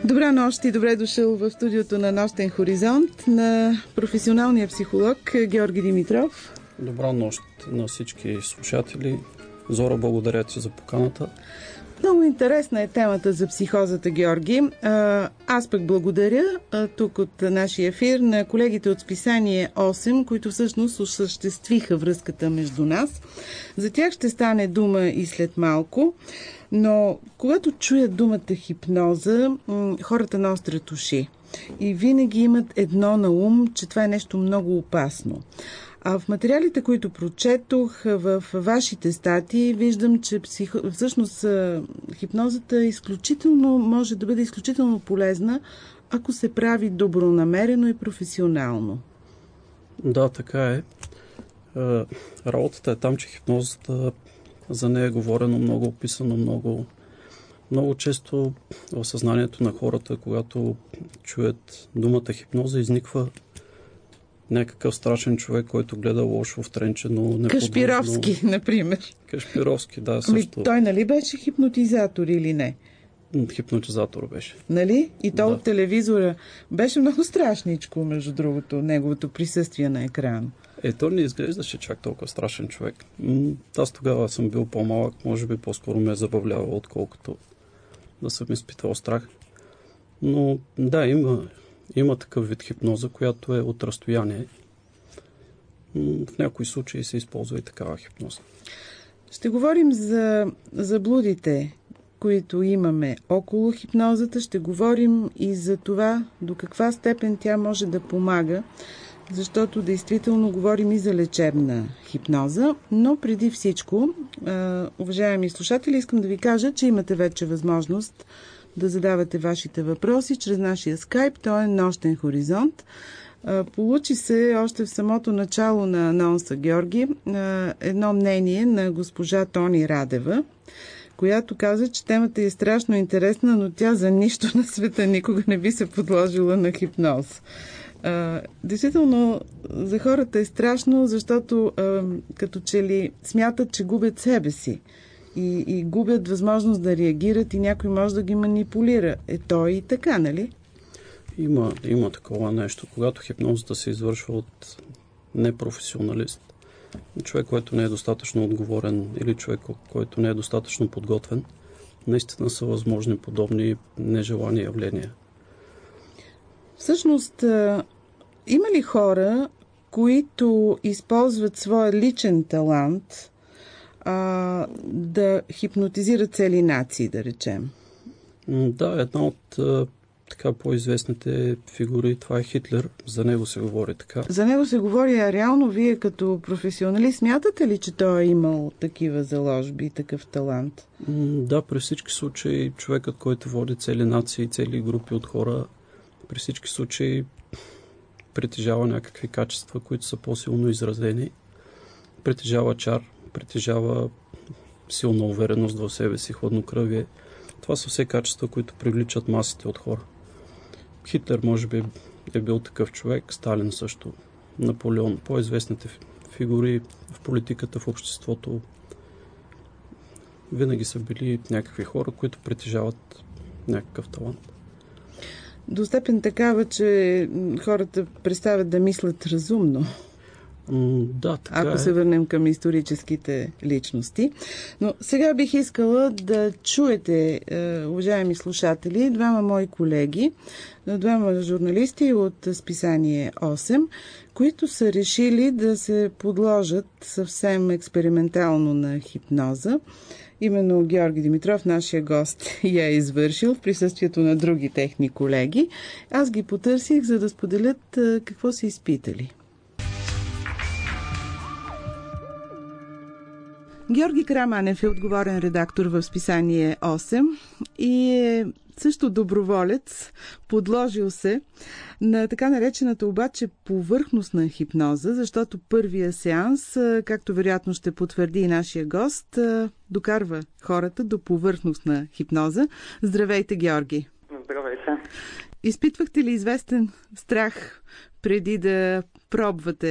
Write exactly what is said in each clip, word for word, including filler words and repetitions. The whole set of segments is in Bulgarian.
Добра нощ и добре дошъл в студиото на Нощен хоризонт на професионалния психолог Георги Димитров. Добра нощ на всички слушатели. Зора, благодаря ти за поканата. Много интересна е темата за психозата, Георги. Аз пък благодаря тук от нашия ефир на колегите от списание осем, които всъщност осъществиха връзката между нас. За тях ще стане дума и след малко, но когато чуят думата хипноза, хората наострят уши и винаги имат едно на ум, че това е нещо много опасно. А в материалите, които прочетох в вашите статии, виждам, че психо... всъщност хипнозата е изключително, може да бъде изключително полезна, ако се прави добронамерено и професионално. Да, така е. Работата е там, че хипнозата, за нея е говорено много, описано много. Много често в съзнанието на хората, когато чуят думата хипноза, изниква някакъв страшен човек, който гледа лошо в тренче, но неподвижно. Кашпировски, например. Кашпировски, да, също. Ами, той нали беше хипнотизатор или не? Хипнотизатор беше. Нали? И то да. От телевизора беше много страшничко, между другото, неговото присъствие на екран. Е, то не изглеждаше чак толкова страшен човек. Аз тогава съм бил по-малък, може би по-скоро ме е забавлявал, отколкото да съм изпитвал страх. Но да, има, има такъв вид хипноза, която е от разстояние. В някои случаи се използва и такава хипноза. Ще говорим за заблудите, които имаме около хипнозата. Ще говорим и за това до каква степен тя може да помага, защото действително говорим и за лечебна хипноза. Но преди всичко, уважаеми слушатели, искам да ви кажа, че имате вече възможност да задавате вашите въпроси чрез нашия скайп. Той е Нощен хоризонт. Получи се още в самото начало на анонса, Георги, едно мнение на госпожа Тони Радева, която каза, че темата е страшно интересна, но тя за нищо на света никога не би се подложила на хипноз. А, действително, за хората е страшно, защото а, като че ли смятат, че губят себе си и, и губят възможност да реагират и някой може да ги манипулира. Е, то и така, нали? Има, има такова нещо. Когато хипнозата се извършва от непрофесионалист, човек, който не е достатъчно отговорен или човек, който не е достатъчно подготвен, наистина са възможни подобни нежелани явления. Всъщност, има ли хора, които използват своя личен талант а, да хипнотизират цели нации, да речем? Да, една от така по-известните фигури, това е Хитлер. За него се говори така. За него се говори, а реално вие като професионалист смятате ли, че той е имал такива заложби, такъв талант? Да, при всички случаи човекът, който води цели нации, цели групи от хора, при всички случаи притежава някакви качества, които са по-силно изразени. Притежава чар, притежава силна увереност в себе си, хладнокръвие. Това са все качества, които привличат масите от хора. Хитлер може би е бил такъв човек, Сталин също, Наполеон, по-известните фигури в политиката, в обществото. Винаги са били някакви хора, които притежават някакъв талант. До степен такава, че хората престават да мислят разумно. Mm, да, така Ако е. се върнем към историческите личности. Но сега бих искала да чуете, уважаеми слушатели, двама мои колеги, двама журналисти от списание осем, които са решили да се подложат съвсем експериментално на хипноза. Именно Георги Димитров, нашия гост, я е извършил в присъствието на други техни колеги. Аз ги потърсих, за да споделят какво са изпитали. Георги Караманев е отговорен редактор в списание осем и е също доброволец, подложил се на така наречената обаче повърхностна хипноза, защото първия сеанс, както вероятно ще потвърди и нашия гост, докарва хората до повърхностна хипноза. Здравейте, Георги! Здравейте! Изпитвахте ли известен страх преди да пробвате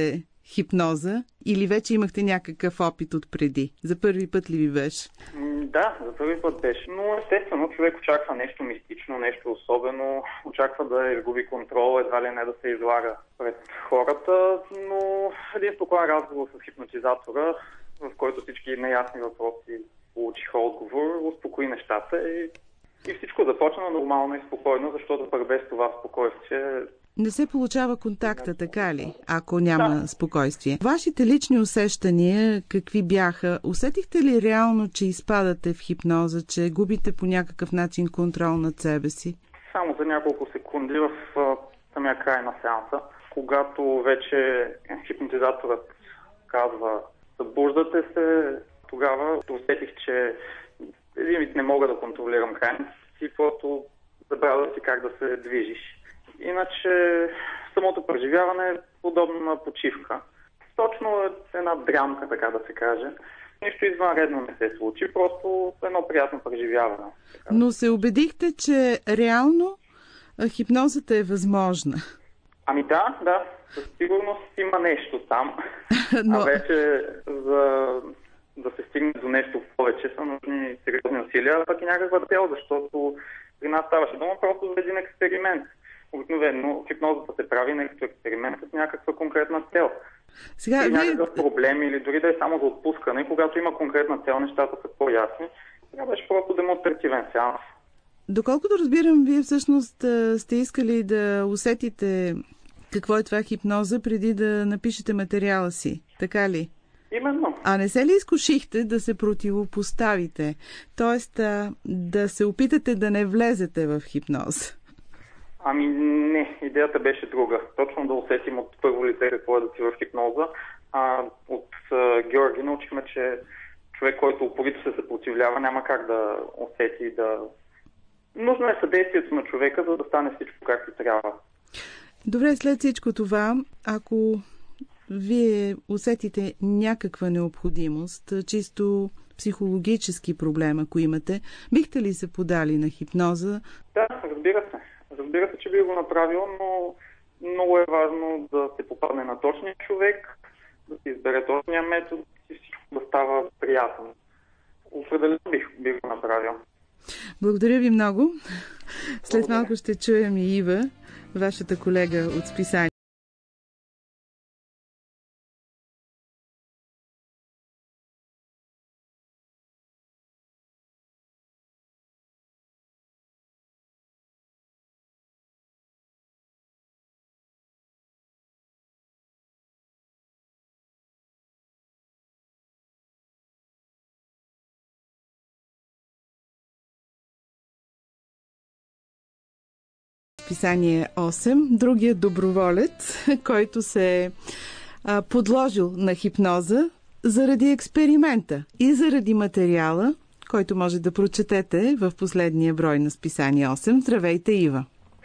хипноза или вече имахте някакъв опит отпреди? За първи път ли ви беше? Да, за първи път беше, но естествено човек очаква нещо мистично, нещо особено, очаква да изгуби контрол, едва ли не да се излага пред хората, но един спокоен разговор с хипнотизатора, в който всички неясни въпроси получиха отговор, успокои нещата и, и всичко започна нормално и спокойно, защото пък без това спокойствие... Не се получава контакта, така ли, ако няма да. спокойствие? Вашите лични усещания какви бяха? Усетихте ли реално, че изпадате в хипноза, че губите по някакъв начин контрол над себе си? Само за няколко секунди в самия край на сеанса, когато вече хипнотизаторът казва събуждате се, тогава усетих, че един вид не мога да контролирам храните си, просто забравя си как да се движиш. Иначе самото преживяване е подобно на почивка. Точно е една дрямка, така да се каже. Нищо извънредно не се случи, просто едно приятно преживяване. Така. Но се убедихте, че реално хипнозата е възможна? Ами да, да. Със сигурност има нещо там. Но... А вече за да се стигне до нещо повече са нужни сериозни усилия, а пък и някаква цел, защото при нас ставаше дума просто за един експеримент. Обикновено хипнозата се прави на като експеримент с някаква конкретна цел. Сега, и ви... някакъв проблем или дори да е само за отпускане, когато има конкретна цел, нещата са по-ясни. Сега беше просто демонстративен сеанс. Доколкото разбирам, вие всъщност сте искали да усетите какво е това хипноза преди да напишете материала си, така ли? Именно. А не се ли изкушихте да се противопоставите? Тоест да се опитате да не влезете в хипноз? Ами не, идеята беше друга. Точно да усетим от първо лице какво е да си в хипноза. А, от а, Георги научихме, че човек, който упорито се съпротивлява, няма как да усети да... Нужно е съдействието на човека, за да стане всичко както трябва. Добре, след всичко това, ако вие усетите някаква необходимост, чисто психологически проблем, ако имате, бихте ли се подали на хипноза? Да, разбира се. Разбира се, че би го направил, но много е важно да се попадне на точния човек, да се избере точния метод и всичко да става приятно. Определено бих, бих го направил. Благодаря ви много. След малко ще чуем и Ива, вашата колега от списание. Списание осем, другият доброволец, който се е а, подложил на хипноза заради експеримента и заради материала, който може да прочетете в последния брой на Списание осем. Здравейте, Ива!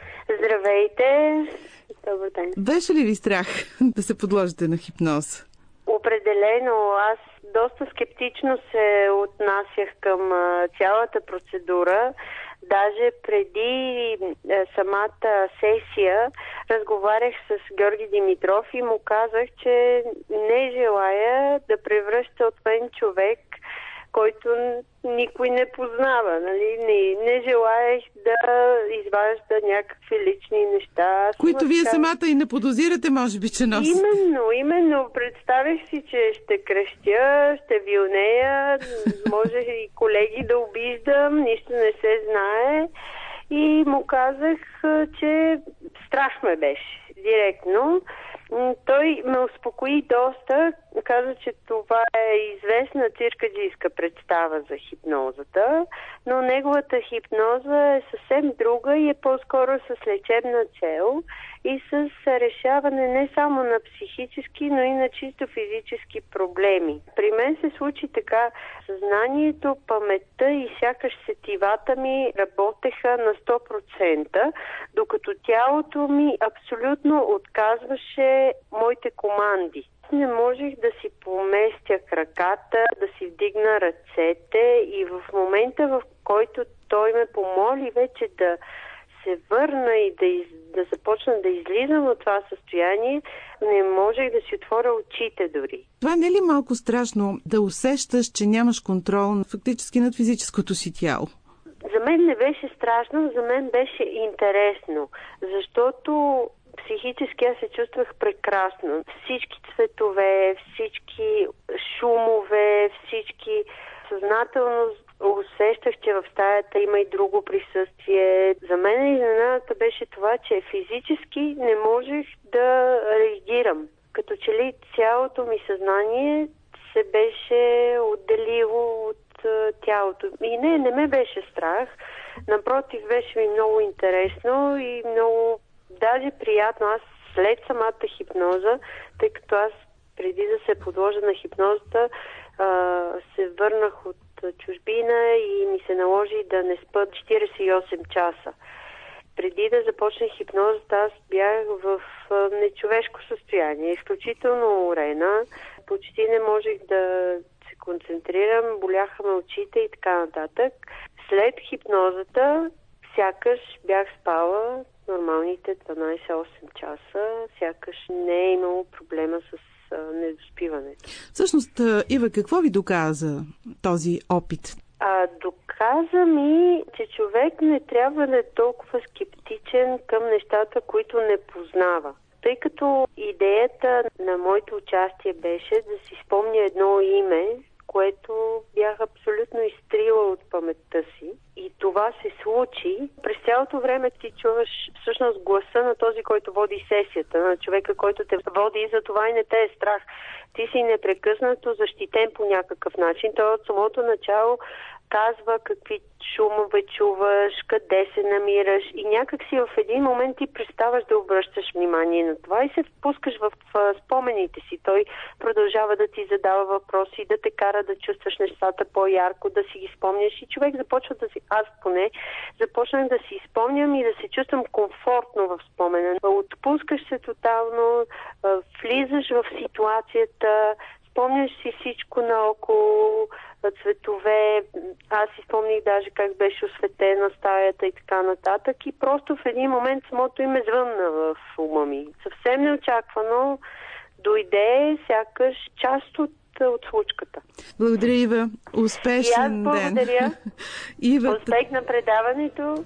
Здравейте! Добър ден! Беше ли ви страх да се подложите на хипноз? Определено. Аз доста скептично се отнасях към а, цялата процедура. Даже преди е, самата сесия разговарях с Георги Димитров и му казах, че не желая да превръща от мен човек, който никой не познава. Нали? Не, не желаях да изважда някакви лични неща. Които вие така... самата и не подозирате, може би, че носите. Именно, именно. Представих си, че ще крещя, ще вилнея, може и колеги да обиждам, нищо не се знае. И му казах, че страх ме беше директно. Той ме успокои доста, каза, че това е известна циркаджийска представа за хипнозата, но неговата хипноза е съвсем друга и е по-скоро с лечебна цел и с решаване не само на психически, но и на чисто физически проблеми. При мен се случи така, съзнанието, паметта и сякаш сетивата ми работеха на сто процента, докато тялото ми абсолютно отказваше моите команди. Не можех да си поместя краката, да си вдигна ръцете и в момента, в който той ме помоли вече да се върна и да, из, да започна да излизам от това състояние, не можех да си отворя очите дори. Това не е ли малко страшно да усещаш, че нямаш контрол фактически над физическото си тяло? За мен не беше страшно, за мен беше интересно, защото психически аз се чувствах прекрасно. Всички цветове, всички шумове, всички съзнателно усещах, че в стаята има и друго присъствие. За мен изненадата беше това, че физически не можех да реагирам. Като че ли цялото ми съзнание се беше отделило от тялото. И не, не ме беше страх. Напротив, беше ми много интересно и много даже приятно. Аз след самата хипноза, тъй като аз преди да се подложа на хипнозата, а, се върнах от чужбина и ми се наложи да не спа четиридесет и осем часа. Преди да започна хипнозата, аз бях в нечовешко състояние, изключително урена. Почти не можех да се концентрирам, боляха ме очите и така нататък. След хипнозата, сякаш бях спала нормалните дванадесет-осем часа, сякаш не е имало проблема с недоспиването. Всъщност, Ива, какво ви доказа този опит? А, доказа ми, че човек не трябва да е толкова скептичен към нещата, които не познава. Тъй като идеята на моето участие беше да си спомня едно име, което бях абсолютно изтрила от паметта си. И това се случи. През цялото време ти чуваш всъщност гласа на този, който води сесията, на човека, който те води и за това и не те е страх. Ти си непрекъснато защитен по някакъв начин. Той от самото начало казва какви шумове чуваш, къде се намираш и някак си в един момент ти преставаш да обръщаш внимание на това и се впускаш в, в спомените си. Той продължава да ти задава въпроси, да те кара да чувстваш нещата по-ярко, да си ги спомняш и човек започва да си, аз поне, започнах да си спомням и да се чувствам комфортно в спомена. Отпускаш се тотално, влизаш в ситуацията, спомняш си всичко наоколо, цветове. Аз си спомних даже как беше осветена стаята и така нататък. И просто в един момент самото име звънна в ума ми. Съвсем неочаквано дойде сякаш част от, от случката. Благодаря, Ива. Успешен и аз благодаря. ден. Ива... Успех на предаването.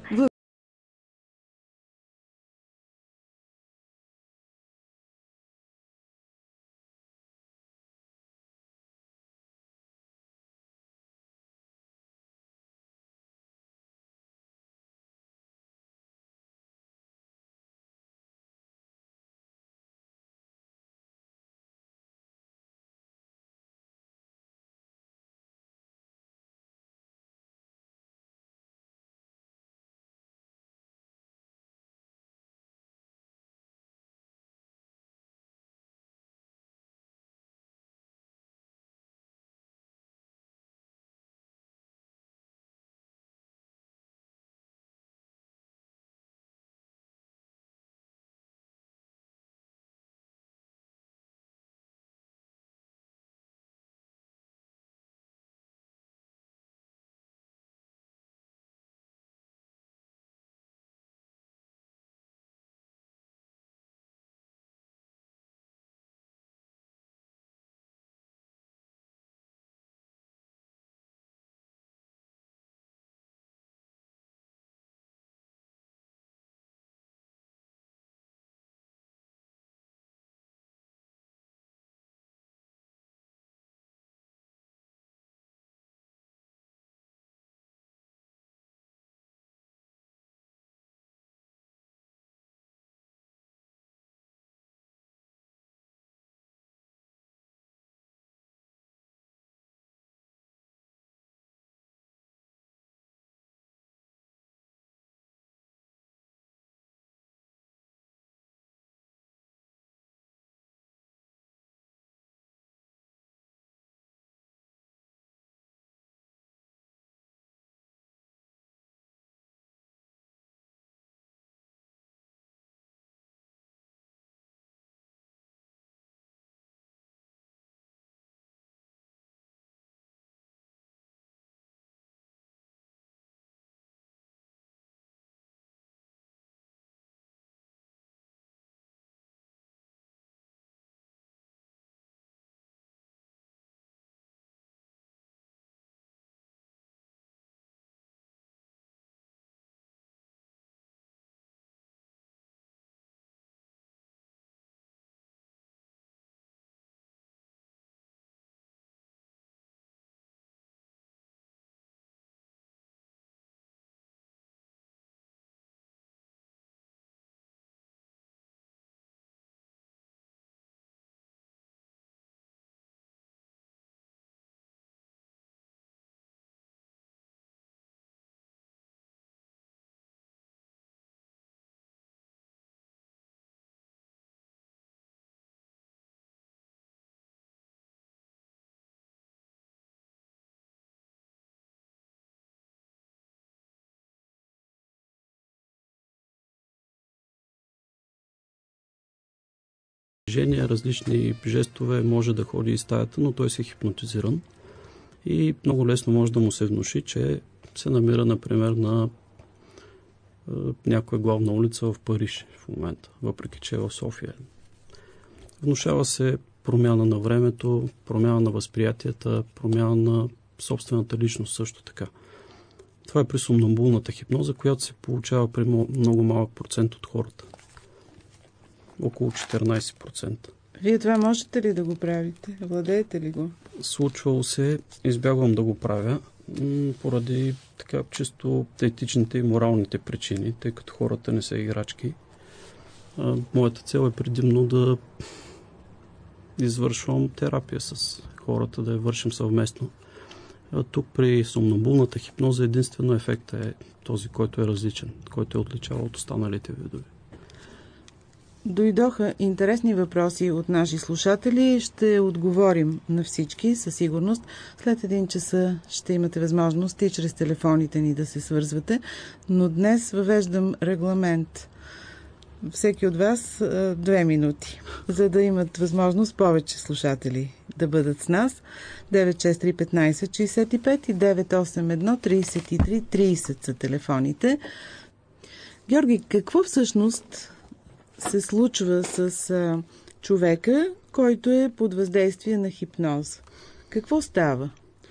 движения, различни жестове, може да ходи из стаята, но той се е хипнотизиран. И много лесно може да му се внуши, че се намира, например, на е, някоя главна улица в Париж в момента, въпреки че е в София. Внушава се промяна на времето, промяна на възприятията, промяна на собствената личност също така. Това е при сомнамбулната хипноза, която се получава при много малък процент от хората. Около четиринайсет процента. Вие това можете ли да го правите? Владеете ли го? Случвало се, избягвам да го правя, поради така чисто етичните и моралните причини, тъй като хората не са играчки. Моята цел е предимно да извършвам терапия с хората, да я вършим съвместно. А тук при сомнамбулната хипноза единствено ефектът е този, който е различен, който е отличава от останалите видове. Дойдоха интересни въпроси от наши слушатели. Ще отговорим на всички със сигурност. След един часа ще имате възможност и чрез телефоните ни да се свързвате. Но днес въвеждам регламент. Всеки от вас две минути, за да имат възможност повече слушатели да бъдат с нас. девет шест три петнайсет шейсет и пет и девет осем едно трийсет и три трийсет са телефоните. Георги, какво всъщност се случва с а, човека, който е под въздействие на хипноза? Какво става?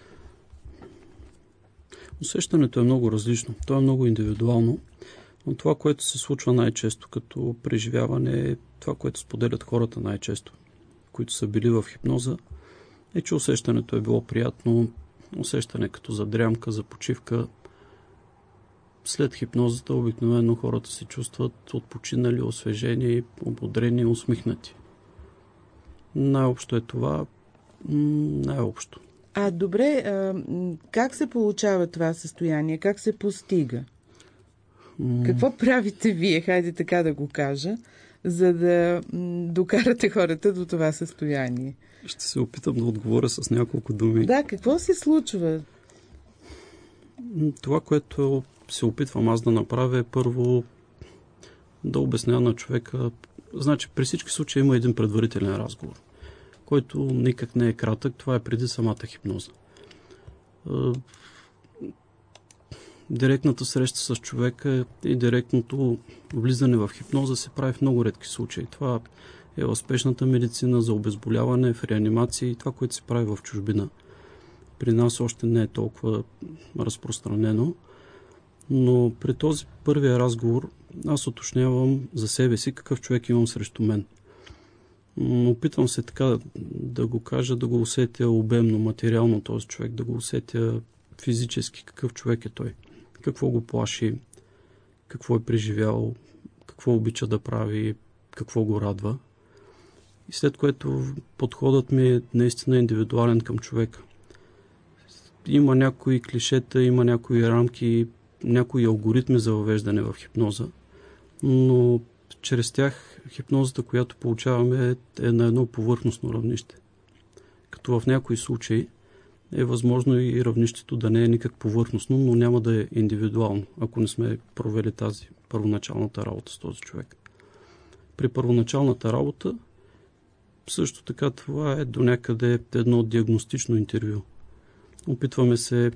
Усещането е много различно. То е много индивидуално. Но това, което се случва най-често като преживяване, е това, което споделят хората най-често, които са били в хипноза, е, че усещането е било приятно, усещане като задрямка, за почивка. След хипнозата обикновено хората се чувстват отпочинали, освежени, ободрени, усмихнати. Най-общо е това. Най-общо. А добре, а, как се получава това състояние? Как се постига? Какво правите вие, хайде така да го кажа, за да докарате хората до това състояние? Ще се опитам да отговоря с няколко думи. Да, какво се случва? Това, което се опитвам аз да направя, е първо да обясня на човека. Значи, при всички случаи има един предварителен разговор, който никак не е кратък. Това е преди самата хипноза. Директната среща с човека и директното влизане в хипноза се прави в много редки случаи. Това е в спешната медицина, за обезболяване, в реанимация и това, което се прави в чужбина. При нас още не е толкова разпространено, но при този първия разговор аз уточнявам за себе си какъв човек имам срещу мен. Опитвам се така да го кажа, да го усетя обемно, материално този човек, да го усетя физически какъв човек е той. Какво го плаши, какво е преживял, какво обича да прави, какво го радва. И след което подходът ми е наистина индивидуален към човека. Има някои клишета, има някои рамки, някои алгоритми за въвеждане в хипноза, но чрез тях хипнозата, която получаваме, е на едно повърхностно равнище. Като в някои случаи е възможно и равнището да не е никак повърхностно, но няма да е индивидуално, ако не сме провели тази първоначалната работа с този човек. При първоначалната работа също така това е до някъде едно диагностично интервю. Опитваме се,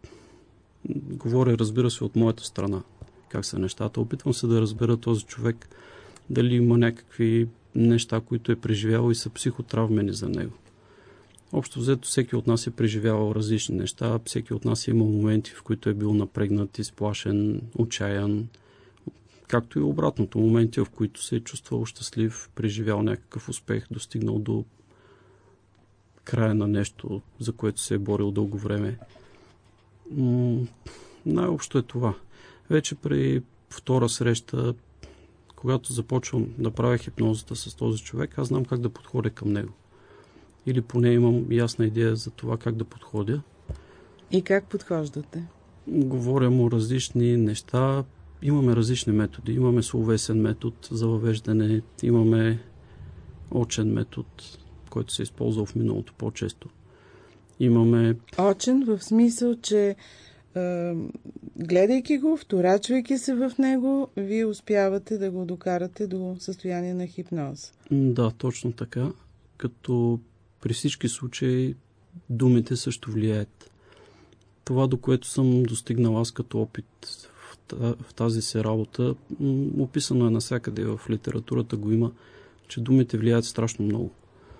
говоря, разбира се, от моята страна, как са нещата. Опитвам се да разбера този човек дали има някакви неща, които е преживявал и са психотравмени за него. Общо взето всеки от нас е преживявал различни неща, всеки от нас е имал моменти, в които е бил напрегнат, изплашен, отчаян, както и обратното, моменти, в които се е чувствал щастлив, преживял някакъв успех, достигнал до края на нещо, за което се е борил дълго време. М- най-общо е това. Вече при втора среща, когато започвам да правя хипнозата с този човек, аз знам как да подходя към него. Или поне имам ясна идея за това как да подходя. И как подхождате? Говоря му различни неща. Имаме различни методи. Имаме словесен метод за въвеждане, имаме очен метод, който се е използвал в миналото по-често. Имаме... Очен в смисъл, че гледайки го, вторачвайки се в него, вие успявате да го докарате до състояние на хипноза. Да, точно така. Като при всички случаи думите също влияят. Това, до което съм достигнал аз като опит в тази си работа, описано е навсякъде, в литературата го има, че думите влияят страшно много.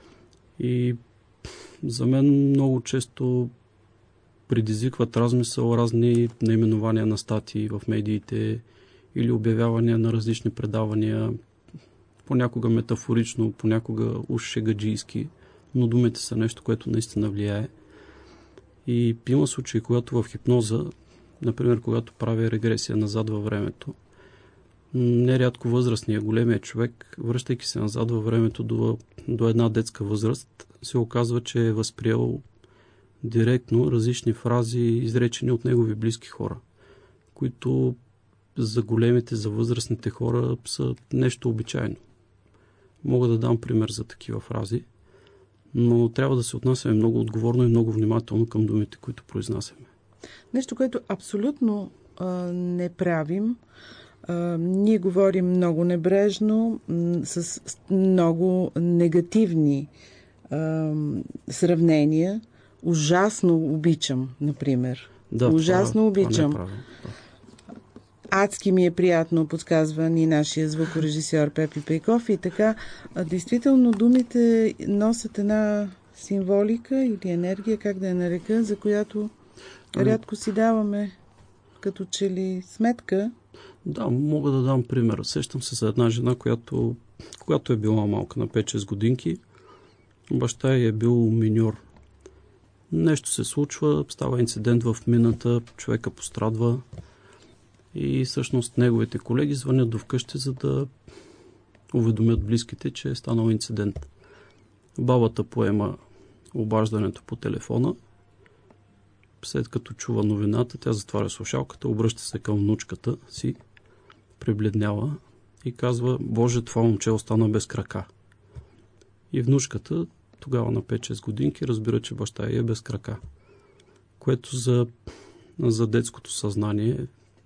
И за мен много често предизвикват размисъл разни наименования на статии в медиите или обявявания на различни предавания, понякога метафорично, понякога уж шегаджийски, но думите са нещо, което наистина влияе. И има случаи, когато в хипноза, например, когато прави регресия назад във времето, нерядко възрастният, големият човек, връщайки се назад във времето до, до една детска възраст, се оказва, че е възприел директно различни фрази, изречени от негови близки хора, които за големите, за възрастните хора са нещо обичайно. Мога да дам пример за такива фрази, но трябва да се отнасяме много отговорно и много внимателно към думите, които произнасяме. Нещо, което абсолютно а, не правим. А, ние говорим много небрежно, м- с много негативни а, сравнения. Ужасно обичам, например. Да, Ужасно това, обичам. Това не е да. Адски ми е приятно, подсказва ни нашия звукорежисьор Пепи Пейков. И така, а, действително думите носят една символика или енергия, как да я нарека, за която рядко си даваме като че ли сметка. Да, мога да дам пример. Сещам се за една жена, която, когато е била малка, на пет-шест годинки, баща ѝ е бил миньор. Нещо се случва, става инцидент в мината, човека пострадва и всъщност неговите колеги звънят до вкъщи, за да уведомят близките, че е станал инцидент. Бабата поема обаждането по телефона. След като чува новината, тя затваря слушалката, обръща се към внучката си, пребледнява и казва: "Боже, това момче остана без крака." И внучката, тогава на пет-шест годинки, разбира, че баща ѝ е без крака. Което за, за детското съзнание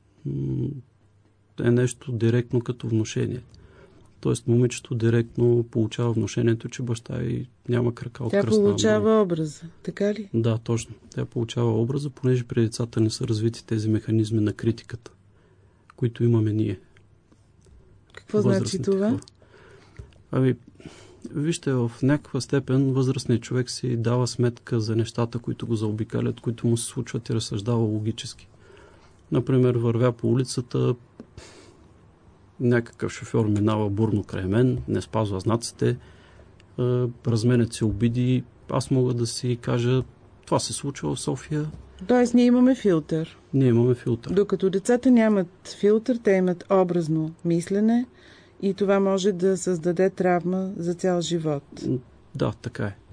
е нещо директно като внушение. Тоест момичето директно получава внушението, че баща ѝ няма крака от кръстна. Тя получава образа, така ли? Да, точно. Тя получава образа, понеже при децата не са развити тези механизми на критиката, които имаме ние. Какво значи това? Хора. Ами, вижте, в някаква степен възрастният човек си дава сметка за нещата, които го заобикалят, които му се случват и разсъждава логически. Например, вървя по улицата, някакъв шофьор минава бурно край мен, не спазва знаците, разменят се обиди. Аз мога да си кажа: това се случва в София. Тоест ние имаме филтър. Ние имаме филтър. Докато децата нямат филтър, те имат образно мислене и това може да създаде травма за цял живот. Да, така е.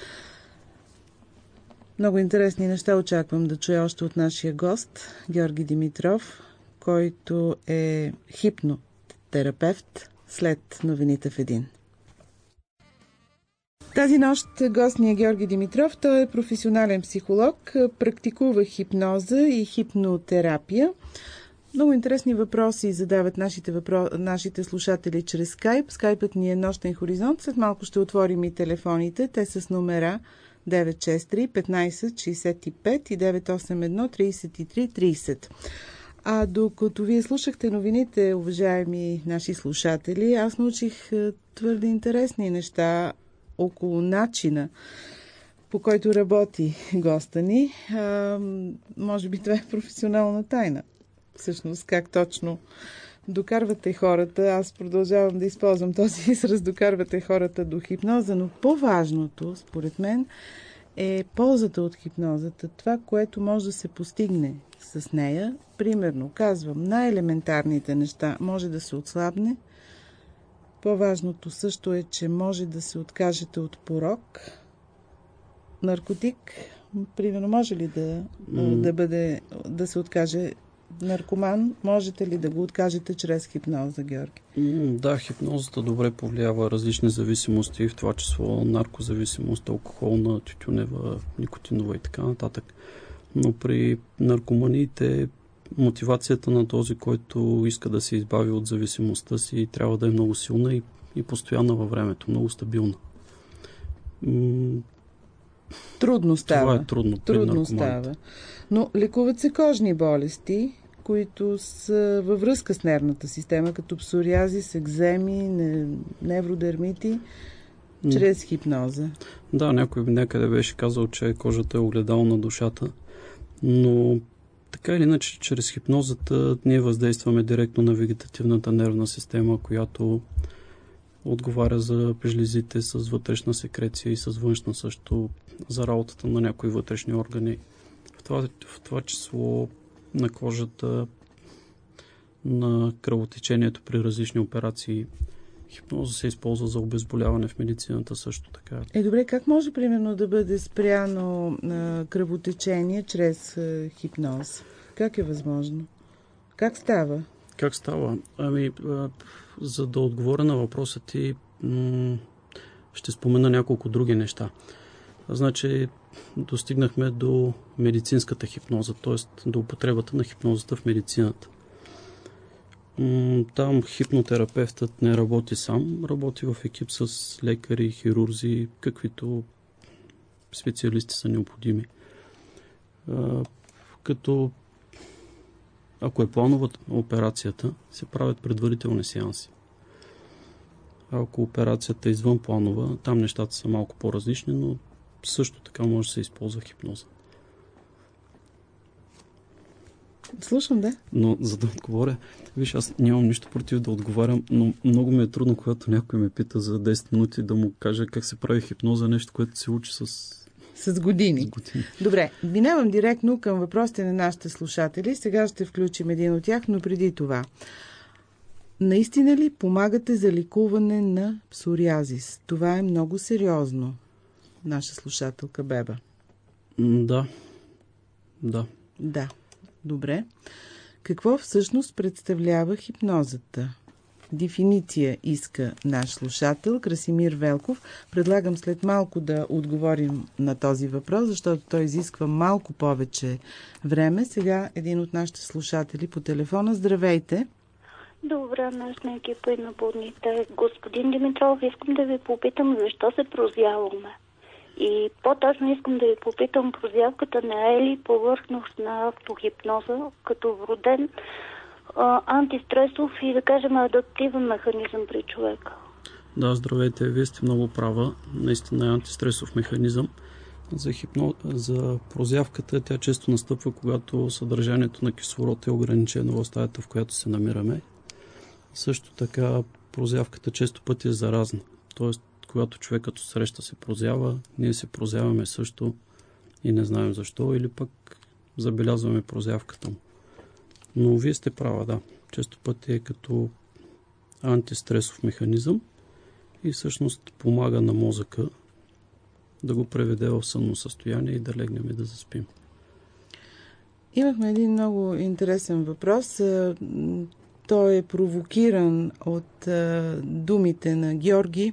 Много интересни неща очаквам да чуя още от нашия гост, Георги Димитров, който е хипнотерапевт, след новините в един. Тази нощ гост ни е Георги Димитров. Той е професионален психолог, практикува хипноза и хипнотерапия. Много интересни въпроси задават нашите, въпро... нашите слушатели чрез скайп. Скайпът ни е Нощен хоризонт. След малко ще отворим и телефоните. Те са с номера девет шест три петнайсет шейсет и пет и девет осем едно трийсет и три трийсет. А докато вие слушахте новините, уважаеми наши слушатели, аз научих твърде интересни неща около начина, по който работи госта ни. А, може би това е професионална тайна. Всъщност, как точно докарвате хората. Аз продължавам да използвам този израз: докарвате хората до хипноза, но по-важното, според мен, е ползата от хипнозата. Това, което може да се постигне с нея. Примерно, казвам, най-елементарните неща може да се отслабне. По-важното също е, че може да се откажете от порок. Наркотик, примерно, може ли да, mm. да бъде, да се откаже наркоман? Можете ли да го откажете чрез хипноза, Георги? Mm, да, хипнозата добре повлиява различни зависимости, в това число наркозависимост, алкохолна, тютюнева, никотинова и така нататък. Но при наркоманиите мотивацията на този, който иска да се избави от зависимостта си, трябва да е много силна и, и постоянна във времето, много стабилна. Трудно става. Това е трудно при Трудно наркоманите. става. Но лекуват се кожни болести, които са във връзка с нервната система, като псориазис, екземи, невродермити, чрез хипноза. Да, някой някъде беше казал, че кожата е огледало на душата, но така или иначе, чрез хипнозата ние въздействаме директно на вегетативната нервна система, която отговаря за жлезите с вътрешна секреция и с външна също, за работата на някои вътрешни органи. В това, в това число на кожата, на кръвотечението при различни операции. Хипноза се използва за обезболяване в медицината също така. Е, добре, как може примерно да бъде спряно а, кръвотечение чрез а, хипноз? Как е възможно? Как става? Как става? Ами, а, за да отговоря на въпроса ти, м- ще спомена няколко други неща. Значи, достигнахме до медицинската хипноза, т.е. до употребата на хипнозата в медицината. Там хипнотерапевтът не работи сам, работи в екип с лекари, хирурзи, каквито специалисти са необходими. Като ако е планова операцията, се правят предварителни сеанси. Ако операцията е извън планова, там нещата са малко по-различни, но също така може да се използва хипноза. Слушам, да. Но за да отговоря, виж, аз нямам нищо против да отговарям, но много ми е трудно, когато някой ме пита за десет минути да му каже как се прави хипноза, нещо, което се учи с... С години. С години. Добре, минавам директно към въпросите на нашите слушатели. Сега ще включим един от тях, но преди това. Наистина ли помагате за лекуване на псориазис? Това е много сериозно. Наша слушателка Беба. Да. Да. Да. Добре. Какво всъщност представлява хипнозата? Дефиниция иска наш слушател Красимир Велков. Предлагам след малко да отговорим на този въпрос, защото той изисква малко повече време. Сега един от нашите слушатели по телефона. Здравейте! Добра нощ на екипа и на будните. Господин Димитров, искам да ви попитам защо се прозяваме. И по-точно искам да ви попитам, прозявката не е ли повърхностна автохипноза, като вроден а, антистресов и, да кажем, адаптивен механизъм при човека? Да, здравейте, вие сте много права. Наистина е антистресов механизъм. За, хипно... за прозявката тя често настъпва, когато съдържанието на кислород е ограничено в стаята, в която се намираме. Също така прозявката често пъти е заразна. Тоест, когато човекът среща се прозява, ние се прозяваме също и не знаем защо, или пък забелязваме прозявката му. Но вие сте права, да. Често пъти е като антистресов механизъм и всъщност помага на мозъка да го преведе в сънно състояние и да легнем и да заспим. Имахме един много интересен въпрос. Той е провокиран от думите на Георги,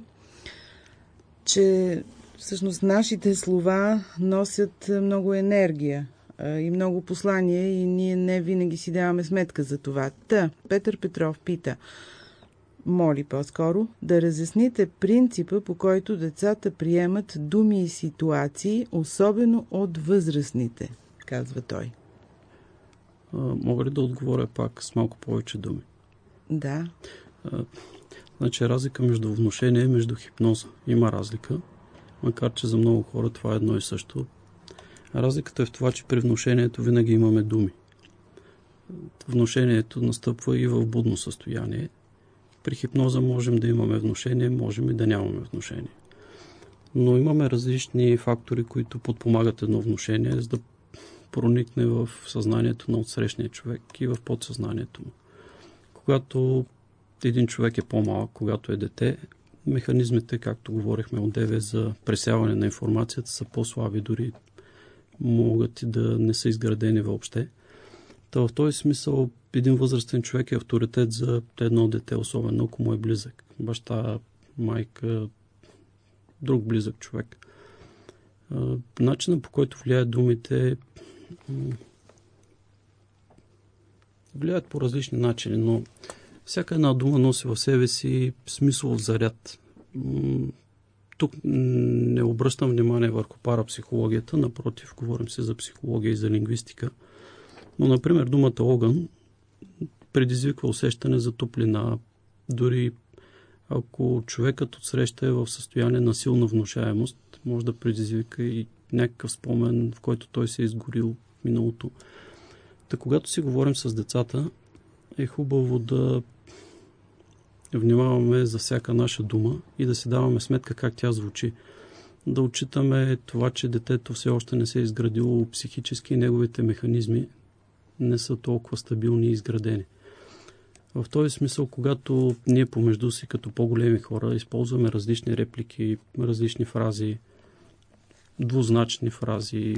че всъщност нашите слова носят много енергия и много послания и ние не винаги си даваме сметка за това. Та, Петър Петров пита, моли по-скоро, да разясните принципа, по който децата приемат думи и ситуации, особено от възрастните, казва той. А, мога ли да отговоря пак с малко повече думи? Да. А, значи разлика между внушение и между хипноза. Има разлика, макар че за много хора това е едно и също. Разликата е в това, че при внушението винаги имаме думи. Внушението настъпва и в будно състояние. При хипноза можем да имаме внушение, можем и да нямаме внушение. Но имаме различни фактори, които подпомагат едно внушение, за да проникне в съзнанието на отсрещния човек и в подсъзнанието му. Когато един човек е по-малък, когато е дете, механизмите, както говорихме одеве за пресяване на информацията, са по-слаби, дори могат и да не са изградени въобще. Та в този смисъл един възрастен човек е авторитет за едно дете, особено ако му е близък. Баща, майка, друг близък човек. Начинът, по който влияят думите, влияят по различни начини, но всяка една дума носи в себе си смислов заряд. Тук не обръщам внимание върху парапсихологията, напротив, говорим се за психология и за лингвистика. Но, например, думата огън предизвиква усещане за топлина. Дори ако човекът отсреща е в състояние на силна внушаемост, може да предизвика и някакъв спомен, в който той се е изгорил в миналото. Та когато си говорим с децата, е хубаво да внимаваме за всяка наша дума и да си даваме сметка как тя звучи. Да отчитаме това, че детето все още не се е изградило психически и неговите механизми не са толкова стабилни и изградени. В този смисъл, когато ние помежду си като по-големи хора използваме различни реплики, различни фрази, двузначни фрази,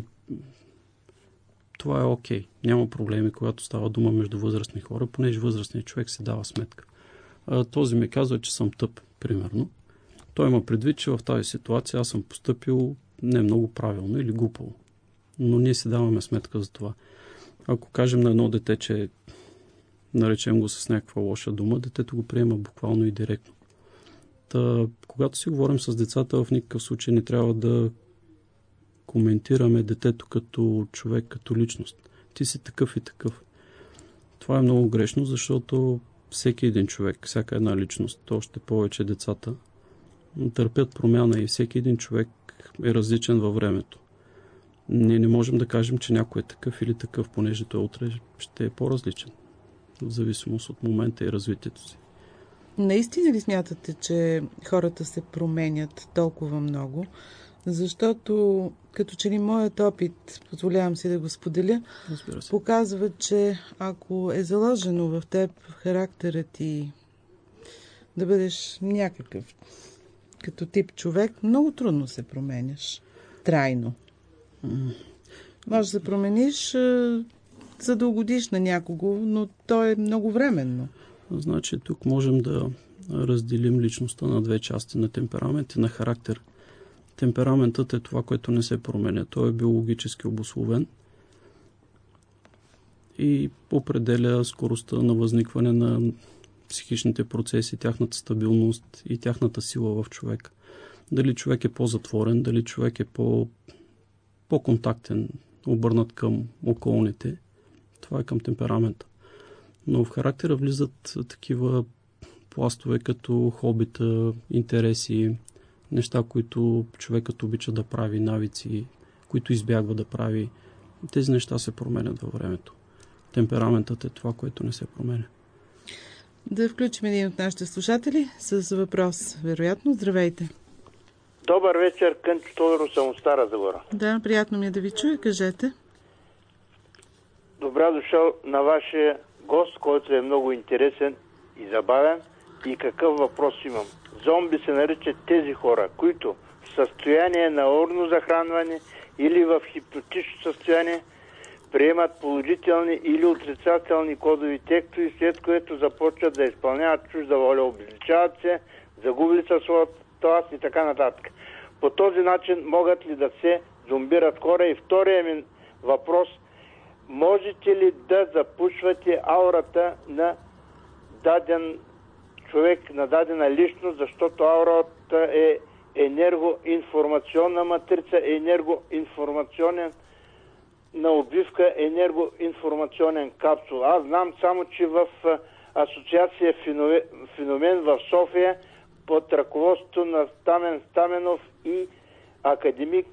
това е окей. Okay. Няма проблеми, когато става дума между възрастни хора, понеже възрастният човек се дава сметка. А, този ми казва, че съм тъп, примерно. Той има предвид, че в тази ситуация аз съм постъпил не много правилно или глупаво. Но ние си даваме сметка за това. Ако кажем на едно дете, че наречем го с някаква лоша дума, детето го приема буквално и директно. Та, когато си говорим с децата, в никакъв случай не трябва да коментираме детето като човек, като личност. Ти си такъв и такъв. Това е много грешно, защото всеки един човек, всяка една личност, още повече децата, търпят промяна и всеки един човек е различен във времето. Ние не можем да кажем, че някой е такъв или такъв, понеже той утре ще е по-различен. В зависимост от момента и развитието си. Наистина ли смятате, че хората се променят толкова много? Защото, като че ли моят опит, позволявам си да го споделя, показва, че ако е заложено в теб характера ти да бъдеш някакъв като тип човек, много трудно се променяш. Трайно. Mm. Може да се промениш, за да угодиш на някого, но то е много временно. Значи тук можем да разделим личността на две части, на темперамент и на характер. Темпераментът е това, което не се променя. Той е биологически обусловен и определя скоростта на възникване на психичните процеси, тяхната стабилност и тяхната сила в човека. Дали човек е по-затворен, дали човек е по, по-контактен, обърнат към околните. Това е към темперамента. Но в характера влизат такива пластове като хобита, интереси, неща, които човекът обича да прави, навици, които избягва да прави. Тези неща се променят във времето. Темпераментът е това, което не се променя. Да включим един от нашите слушатели с въпрос. Вероятно, здравейте. Добър вечер, Кънчо Тодоров съм от Стара Загора. Да, приятно ми е да ви чуя. Кажете. Добре дошъл на вашия гост, който е много интересен и забавен. И какъв въпрос имам? Зомби се наричат тези хора, които в състояние на орно захранване или в хипнотично състояние приемат положителни или отрицателни кодови текстове, след което започват да изпълняват чужда воля, обличават се, загубили са своята власт и така нататък. По този начин могат ли да се зомбират хора? И втория ми въпрос: можете ли да запушвате аурата на даден човек, на дадена личност, защото аурата е енергоинформационна матрица, енергоинформационен на обвивка, енергоинформационен капсул. Аз знам само, че в асоциация Феномен в София под ръководството на Стамен Стаменов и академик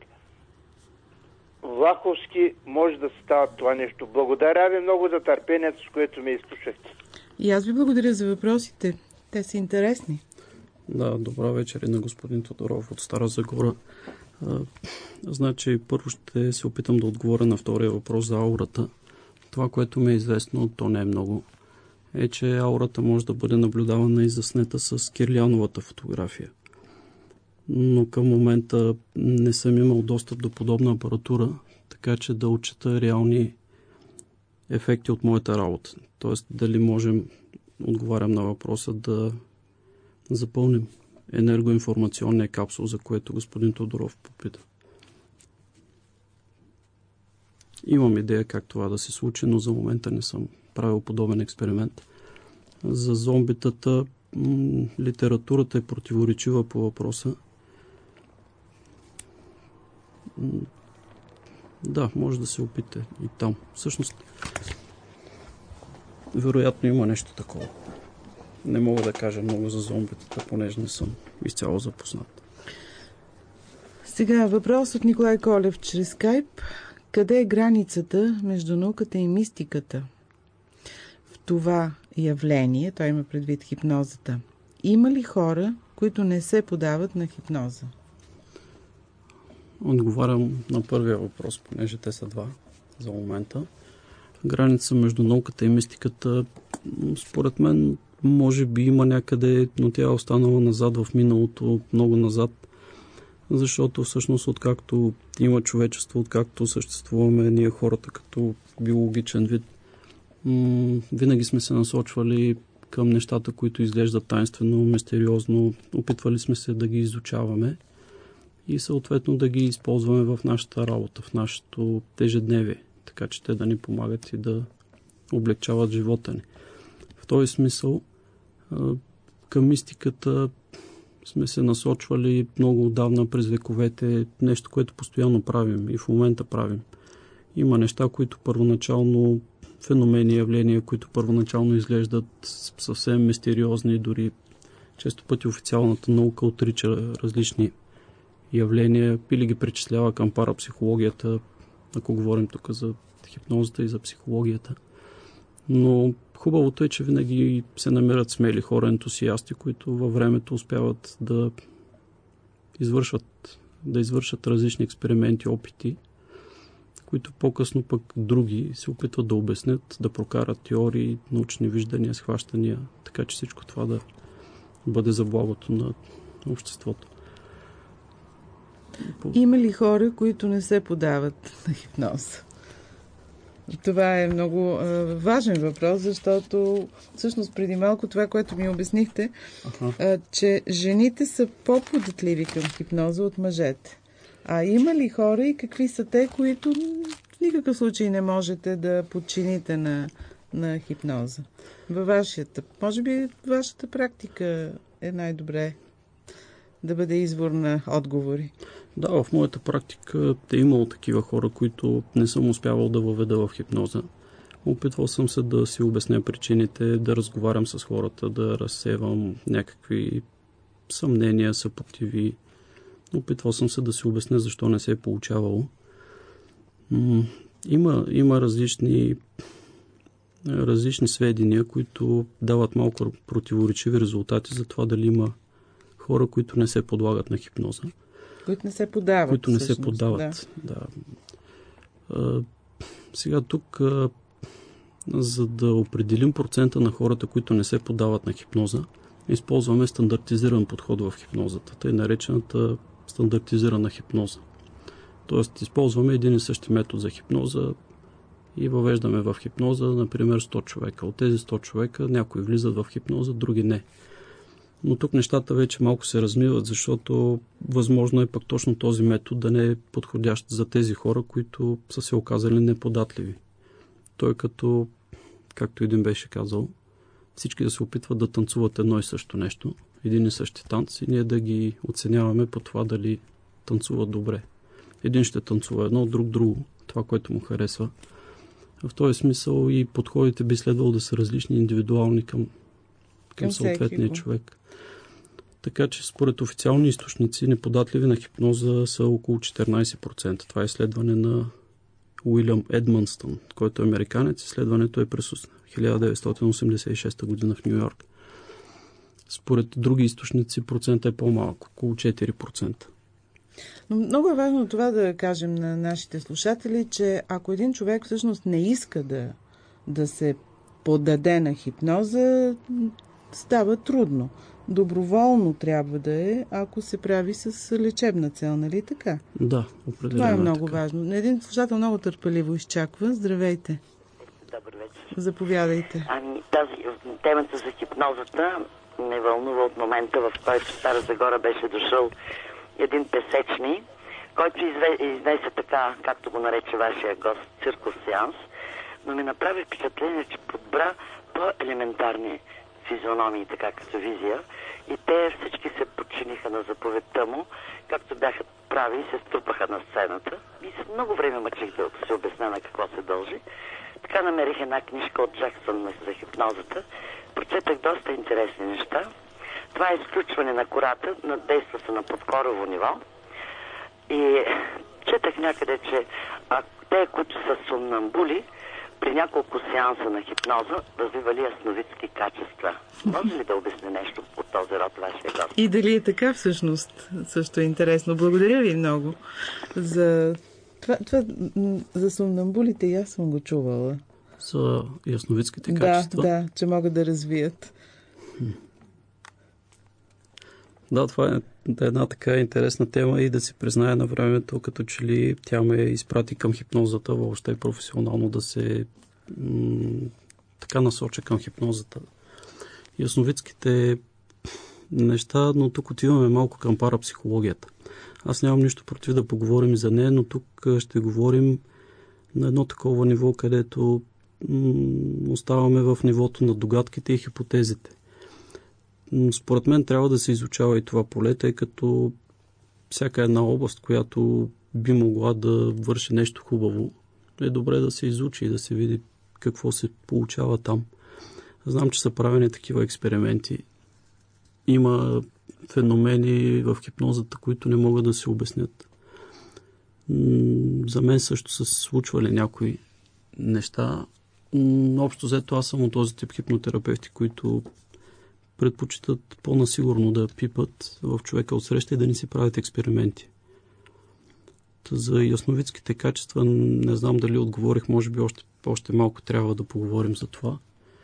Влаховски може да се става това нещо. Благодаря ви много за търпението, с което ме изслушахте. И аз ви благодаря за въпросите. Те са интересни. Да, добра вечер и на господин Тодоров от Стара Загора. А, значи, първо ще се опитам да отговоря на втория въпрос за аурата. Това, което ми е известно, то не е много, е, че аурата може да бъде наблюдавана и заснета с кирлиановата фотография. Но към момента не съм имал достъп до подобна апаратура, така че да отчета реални ефекти от моята работа. Тоест, дали можем, отговарям на въпроса, да запълним енергоинформационния капсул, за което господин Тодоров попита. Имам идея как това да се случи, но за момента не съм правил подобен експеримент. За зомбитата м- литературата е противоречива по въпроса. М- да, може да се опита и там. Всъщност, вероятно има нещо такова. Не мога да кажа много за зомбитата, понеже не съм изцяло запознат. Сега въпрос от Николай Колев чрез скайп. Къде е границата между науката и мистиката? В това явление, той има предвид хипнозата, има ли хора, които не се подават на хипноза? Отговарям на първия въпрос, понеже те са два за момента. Граница между науката и мистиката, според мен, може би има някъде, но тя е останала назад в миналото, много назад, защото всъщност откакто има човечество, откакто съществуваме ние хората като биологичен вид, винаги сме се насочвали към нещата, които изглеждат таинствено, мистериозно, опитвали сме се да ги изучаваме и съответно да ги използваме в нашата работа, в нашето ежедневие, така че те да ни помагат и да облегчават живота ни. В този смисъл към мистиката сме се насочвали много отдавна през вековете, нещо, което постоянно правим и в момента правим. Има неща, които първоначално, феномени, явления, които първоначално изглеждат съвсем мистериозни, дори често пъти официалната наука отрича различни явления или ги причислява към парапсихологията, ако говорим тук за хипнозата и за психологията. Но хубавото е, че винаги се намират смели хора, ентусиасти, които във времето успяват да извършват, да извършат различни експерименти, опити, които по-късно пък други се опитват да обяснят, да прокарат теории, научни виждания, схващания, така че всичко това да бъде за благото на обществото. Има ли хора, които не се подават на хипноза? Това е много а, важен въпрос, защото всъщност преди малко това, което ми обяснихте, ага. а, че жените са по-податливи към хипноза от мъжете. А има ли хора и какви са те, които в никакъв случай не можете да подчините на, на хипноза? Във вашата, може би вашата практика е най-добре да бъде извор на отговори. Да, в моята практика е имало такива хора, които не съм успявал да въведа в хипноза. Опитвал съм се да си обясня причините, да разговарям с хората, да разсевам някакви съмнения, съпротиви. Опитвал съм се да си обясня защо не се е получавало. Има, има различни, различни сведения, които дават малко противоречиви резултати за това дали има хора, които не се подлагат на хипноза. Които не се подават. Които не всъщност, се подават, да. да. А, сега тук, а, за да определим процента на хората, които не се подават на хипноза, използваме стандартизиран подход в хипнозата, тъй наречената стандартизирана хипноза. Тоест, използваме един и същи метод за хипноза и въвеждаме в хипноза, например, сто човека. От тези сто човека някои влизат в хипноза, други не. Но тук нещата вече малко се размиват, защото възможно е пък точно този метод да не е подходящ за тези хора, които са се оказали неподатливи. Той като, както един беше казал, всички да се опитват да танцуват едно и също нещо, един и същи танц, и ние да ги оценяваме по това дали танцуват добре. Един ще танцува едно, друг друго, това, което му харесва. В този смисъл и подходите би следвало да са различни, индивидуални към, към съответния човек. Така че според официални източници неподатливи на хипноза са около четиринайсет процента. Това е изследване на Уилям Едмънстън, който е американец. Изследването е през хиляда деветстотин осемдесет и шеста година в Ню Йорк. Според други източници процентът е по-малко, около четири процента. Но много е важно това да кажем на нашите слушатели, че ако един човек всъщност не иска да, да се подаде на хипноза, става трудно. Доброволно трябва да е, ако се прави с лечебна цел, нали така? Да, определено. Това е много така. важно. Един слушател много търпеливо изчаква. Здравейте. Добър вечер. Заповядайте. Ами, тази темата за хипнозата ме вълнува от момента, в който в Стара Загора беше дошъл един песечни, който изнесе така, както го нарече вашия гост, циркус сеанс, но ми направи впечатление, че подбра по-елементарни физиономии, така като визия, и те всички се подчиниха на заповедта му, както бяха прави и се струпаха на сцената. И с много време мъчих да се обясня на какво се дължи. Така намерих една книжка от Джаксън за хипнозата. Прочетах доста интересни неща. Това е изключване на кората, действа се на подкорово ниво. И четах някъде, че а, те, които са сомнамбули, при няколко сеанса на хипноза развивали ясновидски качества. Може ли да обясни нещо от този род, вашия гост? И дали е така всъщност? Също е интересно. Благодаря ви много за това. това за сомнамбулите и аз съм го чувала. За ясновидските качества? Да, да, че могат да развият. Да, това е една така интересна тема и да си призная на времето, като че ли тя ме изпрати към хипнозата, въобще професионално да се м- така насоча към хипнозата. Ясновидските неща, но тук отиваме малко към парапсихологията. Аз нямам нищо против да поговорим за нея, но тук ще говорим на едно такова ниво, където м- оставаме в нивото на догадките и хипотезите. Според мен трябва да се изучава и това поле, тъй като всяка една област, която би могла да върши нещо хубаво, е добре да се изучи и да се види какво се получава там. Знам, че са правени такива експерименти. Има феномени в хипнозата, които не могат да се обяснят. За мен също са се случвали някои неща. Общо взето аз съм от този тип хипнотерапевти, които предпочитат по-насигурно да пипат в човека отсреща и да не си правят експерименти. За ясновидските качества не знам дали отговорих, може би още, още малко трябва да поговорим за това.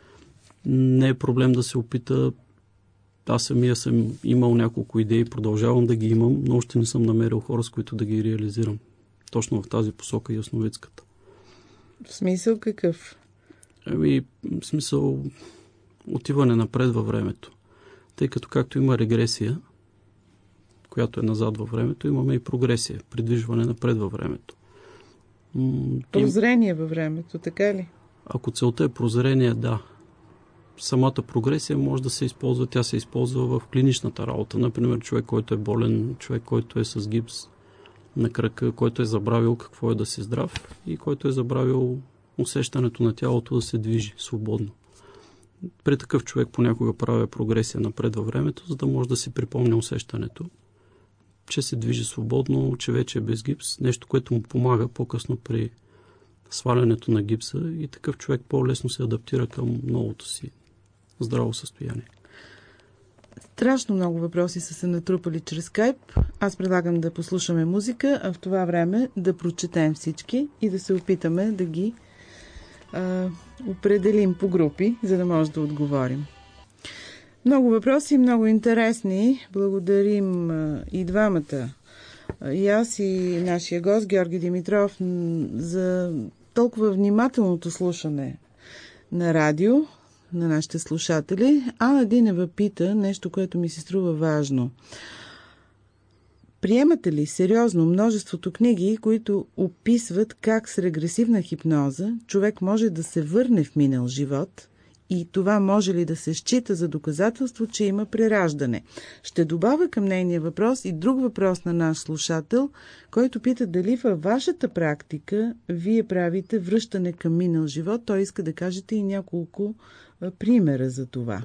Не е проблем да се опита. Аз самия съм имал няколко идеи, продължавам да ги имам, но още не съм намерил хора, с които да ги реализирам. Точно в тази посока ясновидската. В смисъл какъв? Ами, в смисъл отиване напред във времето. Тъй като както има регресия, която е назад във времето, имаме и прогресия, придвижване напред във времето. Прозрение във времето, така ли? Ако целта е прозрение, да. Самата прогресия може да се използва, тя се използва в клиничната работа. Например, човек, който е болен, човек, който е с гипс на крака, който е забравил какво е да си здрав и който е забравил усещането на тялото да се движи свободно. При такъв човек понякога правя прогресия напред във времето, за да може да си припомня усещането, че се движи свободно, че вече е без гипс, нещо, което му помага по-късно при свалянето на гипса и такъв човек по-лесно се адаптира към новото си здраво състояние. Страшно много въпроси са се натрупали чрез скайп. Аз предлагам да послушаме музика, а в това време да прочетем всички и да се опитаме да ги а, определим по групи, за да може да отговорим. Много въпроси, много интересни. Благодарим а, и двамата. И аз и нашия гост Георги Димитров за толкова внимателното слушане на радио, на нашите слушатели. Ана Динева пита нещо, което ми се струва важно. Приемате ли сериозно множеството книги, които описват как с регресивна хипноза човек може да се върне в минал живот и това може ли да се счита за доказателство, че има прераждане? Ще добавя към нейния въпрос и друг въпрос на наш слушател, който пита дали във вашата практика вие правите връщане към минал живот. Той иска да кажете и няколко а, примера за това.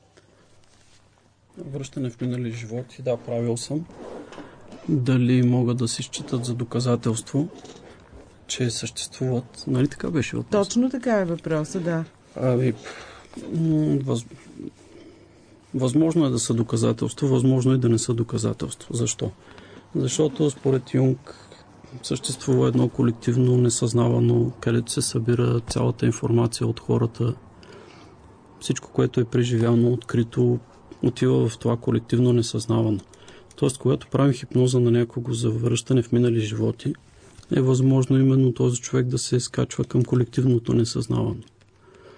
Връщане в минали животи, да, правил съм. Дали могат да се считат за доказателство, че съществуват? Нали така беше въпрос? Точно така е въпроса, да. Ами, въз... възможно е да са доказателство, възможно е да не са доказателство. Защо? Защото според Юнг съществува едно колективно несъзнавано, където се събира цялата информация от хората. Всичко, което е преживяно, открито, отива в това колективно несъзнавано. Тоест, когато правим хипноза на някого за връщане в минали животи, е възможно именно този човек да се скачва към колективното несъзнавано.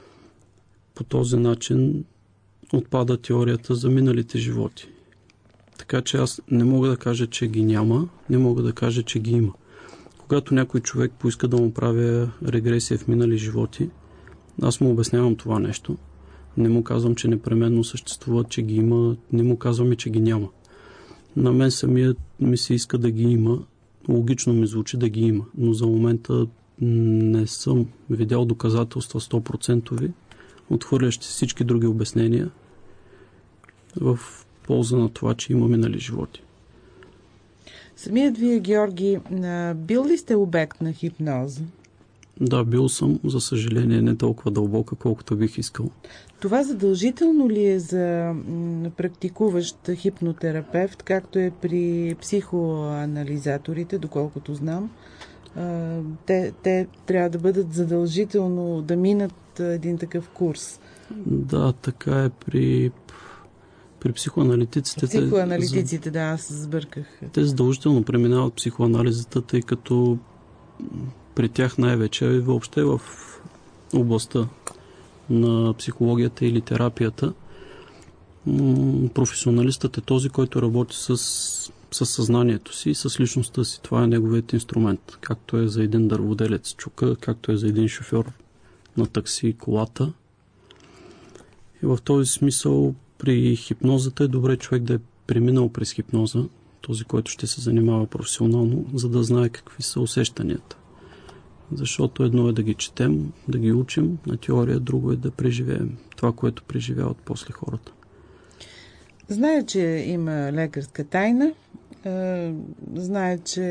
По този начин отпада теорията за миналите животи. Така че аз не мога да кажа, че ги няма, не мога да кажа, че ги има. Когато някой човек поиска да му правя регресия в минали животи, аз му обяснявам това нещо. Не му казвам, че непременно съществуват, че ги има, не му казвам и, че ги няма. На мен самият ми се иска да ги има, логично ми звучи да ги има, но за момента не съм видял доказателства сто процента, отхвърлящи всички други обяснения в полза на това, че има минали животи. Самият вие, Георги, бил ли сте обект на хипноза? Да, бил съм, за съжаление, не толкова дълбока, колкото бих искал. Това задължително ли е за практикуващ хипнотерапевт, както е при психоанализаторите, доколкото знам? Те, те трябва да бъдат задължително да минат един такъв курс. Да, така е при, при психоаналитиците. Психоаналитиците, те, да, аз сбърках. Те задължително преминават психоанализата, тъй като при тях най-вече и въобще в областта на психологията или терапията професионалистът е този, който работи с, с съзнанието си и с личността си. Това е неговият инструмент. Както е за един дърводелец чука, както е за един шофьор на такси колата. И в този смисъл при хипнозата е добре човек да е преминал през хипноза, този, който ще се занимава професионално, за да знае какви са усещанията. Защото едно е да ги четем, да ги учим на теория, друго е да преживеем това, което преживяват после хората. Знае, че има лекарска тайна. Знае, че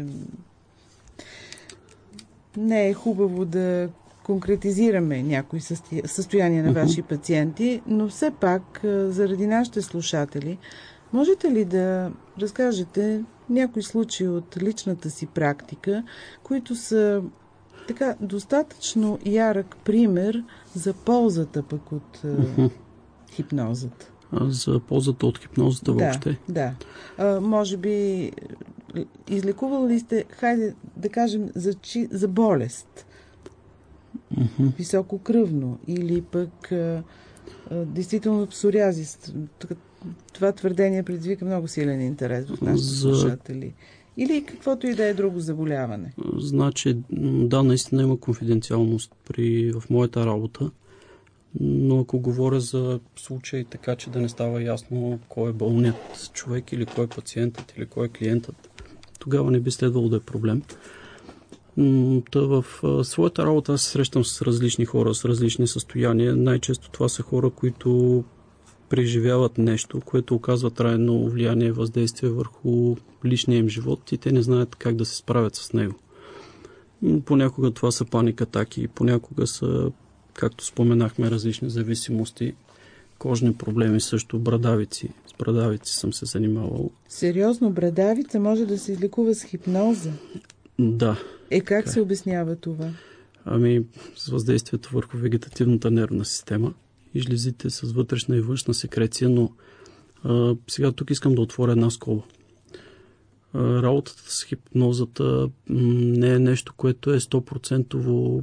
не е хубаво да конкретизираме някои състояния на ваши пациенти, но все пак, заради нашите слушатели, можете ли да разкажете някои случаи от личната си практика, които са така достатъчно ярък пример за ползата пък от uh-huh. хипнозата? А за ползата от хипнозата да, въобще? Да. А, може би излекували ли сте, хайде да кажем, за, чи, за болест? Uh-huh. Висококръвно или пък а, а, действително псориазис. Това твърдение предизвика много силен интерес в нашите за... слушатели. Или каквото и да е друго заболяване. Значи, да, наистина има конфиденциалност при, в моята работа, но ако говоря за случаи така, че да не става ясно кой е болният човек или кой е пациентът или кой е клиентът, тогава не би следвало да е проблем. Та в своята работа аз се срещам с различни хора, с различни състояния. Най-често това са хора, които преживяват нещо, което оказва трайно влияние и въздействие върху личния им живот и те не знаят как да се справят с него. Понякога това са паникатаки, понякога са, както споменахме, различни зависимости, кожни проблеми също, брадавици. С брадавици съм се занимавал. Сериозно, брадавица може да се излекува с хипноза? Да. Е, как се обяснява това? Ами, с въздействието върху вегетативната нервна система и жлезите с вътрешна и външна секреция, но а, сега тук искам да отворя една скоба. А, работата с хипнозата м- не е нещо, което е сто процента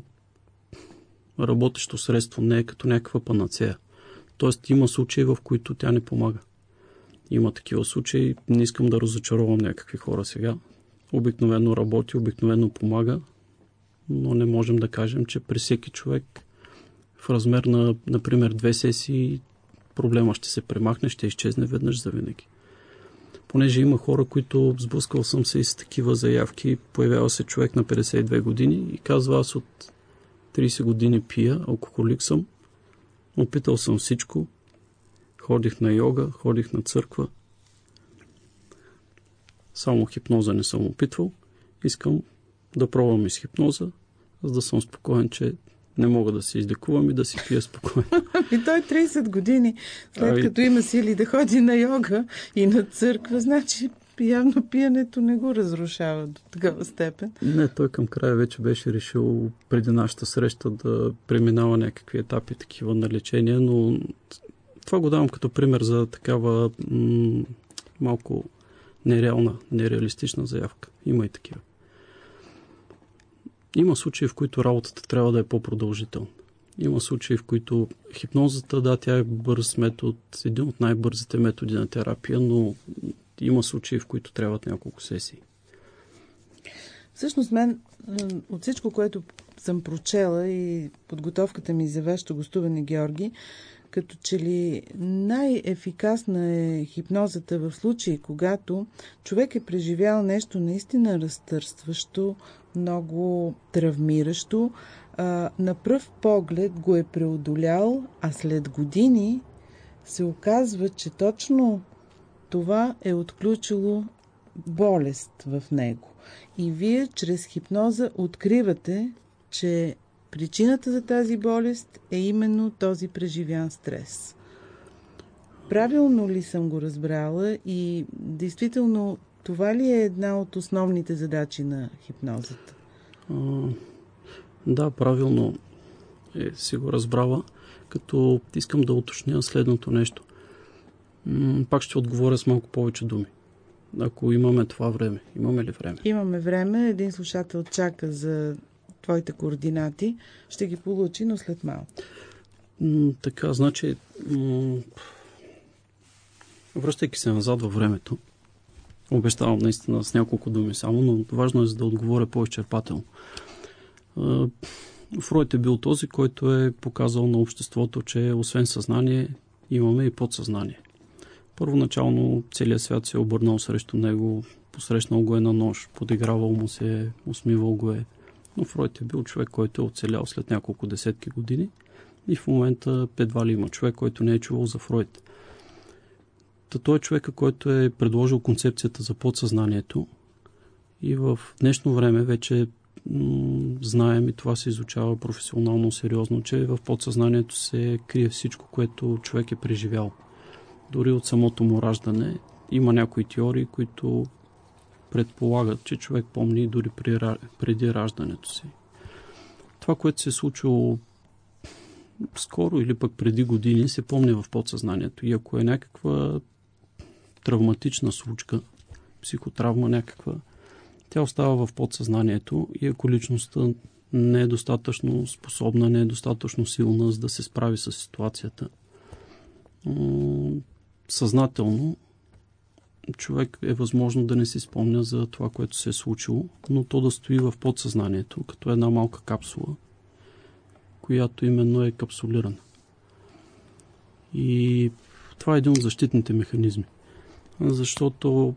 работещо средство, не е като някаква панацея. Тоест има случаи, в които тя не помага. Има такива случаи, не искам да разочаровам някакви хора сега. Обикновено работи, обикновено помага, но не можем да кажем, че при всеки човек в размер на, например, две сесии проблема ще се премахне, ще изчезне веднъж завинаги. Понеже има хора, които сблъскал съм се и с такива заявки, появява се човек на петдесет и две години и казва: аз от трийсет години пия, алкохолик съм, опитал съм всичко, ходих на йога, ходих на църква, само хипноза не съм опитвал, искам да пробвам и с хипноза, за да съм спокоен, че не мога да се излекувам и да си пия спокойно. И той трийсет години, след а, като има сили да ходи на йога и на църква, значи явно пиенето не го разрушава до такава степен. Не, той към края вече беше решил преди нашата среща да преминава някакви етапи такива на лечение, но това го давам като пример за такава м- малко нереална, нереалистична заявка. Има и такива. Има случаи, в които работата трябва да е по-продължителна. Има случаи, в които хипнозата, да, тя е бърз метод, един от най-бързите методи на терапия, но има случаи, в които трябват няколко сесии. Всъщност мен, от всичко, което съм прочела и подготовката ми за вашето гостуване, Георги, като че ли най-ефикасна е хипнозата в случаи, когато човек е преживял нещо наистина разтърсващо, много травмиращо, а, на пръв поглед го е преодолял, а след години се оказва, че точно това е отключило болест в него. И вие чрез хипноза откривате, че причината за тази болест е именно този преживян стрес. Правилно ли съм го разбрала и действително това ли е една от основните задачи на хипнозата? А, да, правилно е, си го разбрала, като искам да уточня следното нещо. М- пак ще отговоря с малко повече думи. Ако имаме това време. Имаме ли време? Имаме време. Един слушател чака за твоите координати. Ще ги получи, но след малко. М- така, значи, м- връщайки се назад във времето, обещавам наистина с няколко думи само, но важно е за да отговоря по-изчерпателно. Фройд е бил този, който е показал на обществото, че освен съзнание имаме и подсъзнание. Първоначално целият свят се е обърнал срещу него, посрещнал го е на нож, подигравал му се, усмивал го е. Но Фройд е бил човек, който е оцелял след няколко десетки години и в момента едва ли има човек, който не е чувал за Фройд. Та той е човека, който е предложил концепцията за подсъзнанието и в днешно време вече м- знаем и това се изучава професионално сериозно, че в подсъзнанието се крие всичко, което човек е преживял. Дори от самото му раждане има някои теории, които предполагат, че човек помни дори преди раждането си. Това, което се е случило скоро или пък преди години, се помни в подсъзнанието. И ако е някаква травматична случка, психотравма някаква, тя остава в подсъзнанието и ако личността не е достатъчно способна, не е достатъчно силна, за да се справи с ситуацията, съзнателно човек е възможно да не си спомня за това, което се е случило, но то да стои в подсъзнанието, като една малка капсула, която именно е капсулирана. И това е един от защитните механизми. Защото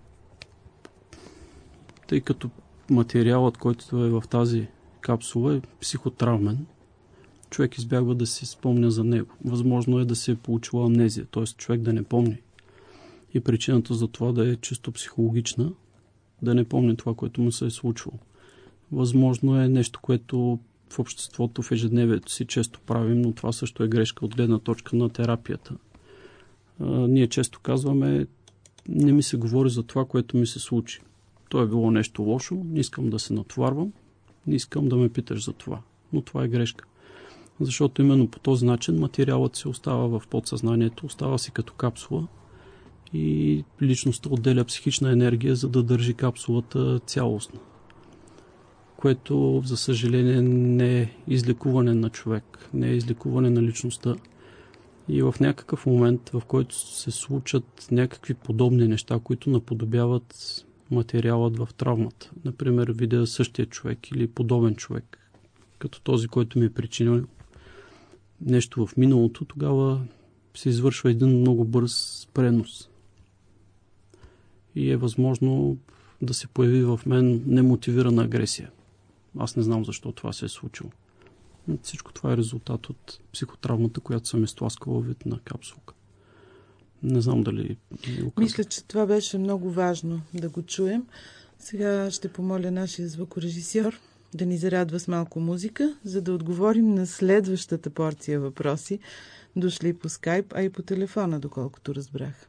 тъй като материалът, който е в тази капсула, е психотравмен, човек избягва да си спомня за него. Възможно е да се е получила амнезия, т.е. човек да не помни. И причината за това да е чисто психологична, да не помни това, което му се е случило. Възможно е нещо, което в обществото, в ежедневието си често правим, но това също е грешка от гледна точка на терапията. А, ние често казваме, не ми се говори за това, което ми се случи. То е било нещо лошо, не искам да се натоварвам, не искам да ме питаш за това. Но това е грешка. Защото именно по този начин материалът се остава в подсъзнанието, остава си като капсула и личността отделя психична енергия, за да държи капсулата цялостна. Което, за съжаление, не е излекуване на човек, не е излекуване на личността. И в някакъв момент, в който се случат някакви подобни неща, които наподобяват материалът в травмата. Например, видя същия човек или подобен човек, като този, който ми е причинил нещо в миналото, тогава се извършва един много бърз пренос. И е възможно да се появи в мен немотивирана агресия. Аз не знам защо това се е случило. Всичко това е резултат от психотравмата, която съм изтласкала вид на капсулка. Не знам дали го казах. Мисля, че това беше много важно да го чуем. Сега ще помоля нашия звукорежисьор да ни зарадва с малко музика, за да отговорим на следващата порция въпроси, дошли по скайп, а и по телефона, доколкото разбрах.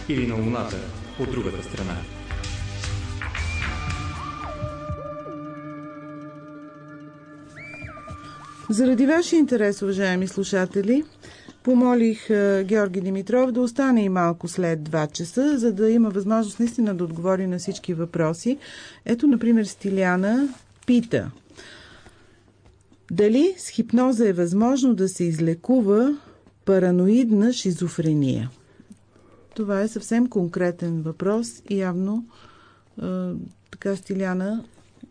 или на Луната от другата страна. Заради вашия интерес, уважаеми слушатели, помолих Георги Димитров да остане и малко след два часа, за да има възможност наистина да отговори на всички въпроси. Ето, например, Стиляна пита: дали с хипноза е възможно да се излекува параноидна шизофрения? Това е съвсем конкретен въпрос и явно е, така Стиляна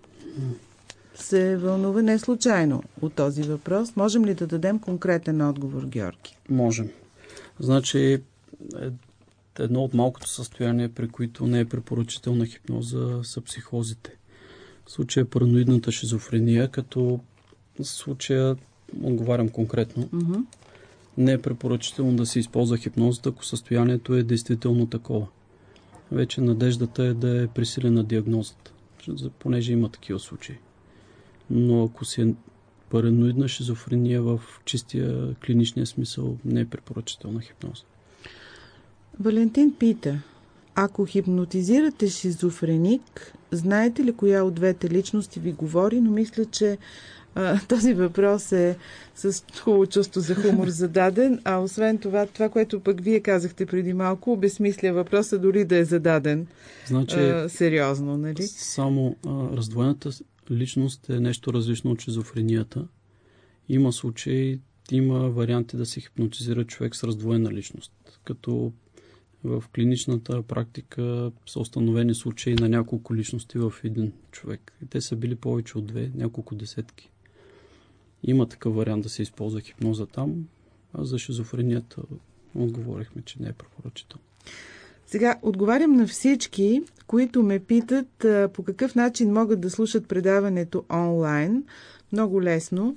се вълнува не случайно от този въпрос. Можем ли да дадем конкретен отговор, Георги? Можем. Значи, едно от малкото състояния, при които не е препоръчителна хипноза, са психозите. В случая е параноидната шизофрения, като в случая, отговарям конкретно, uh-huh. не е препоръчително да се използва хипнозата, ако състоянието е действително такова. Вече надеждата е да е пресилена диагнозата, понеже има такива случаи. Но ако си е параноидна шизофрения в чистия клиничния смисъл, не е препоръчителна хипноза. Валентин пита: ако хипнотизирате шизофреник, знаете ли коя от двете личности ви говори? Но мисля, че а, този въпрос е с хубаво чувство за хумор зададен, а освен това, това, което пък вие казахте преди малко, обезмисля въпроса, дори да е зададен значи, а, сериозно, нали? Само а, раздвоената личност е нещо различно от шизофренията. Има случаи, има варианти да се хипнотизира човек с раздвоена личност, като в клиничната практика са установени случаи на няколко личности в един човек. И те са били повече от две, няколко десетки. Има такъв вариант да се използва хипноза там, а за шизофренията отговорихме, че не е препоръчително. Сега отговарям на всички, които ме питат а, по какъв начин могат да слушат предаването онлайн. Много лесно.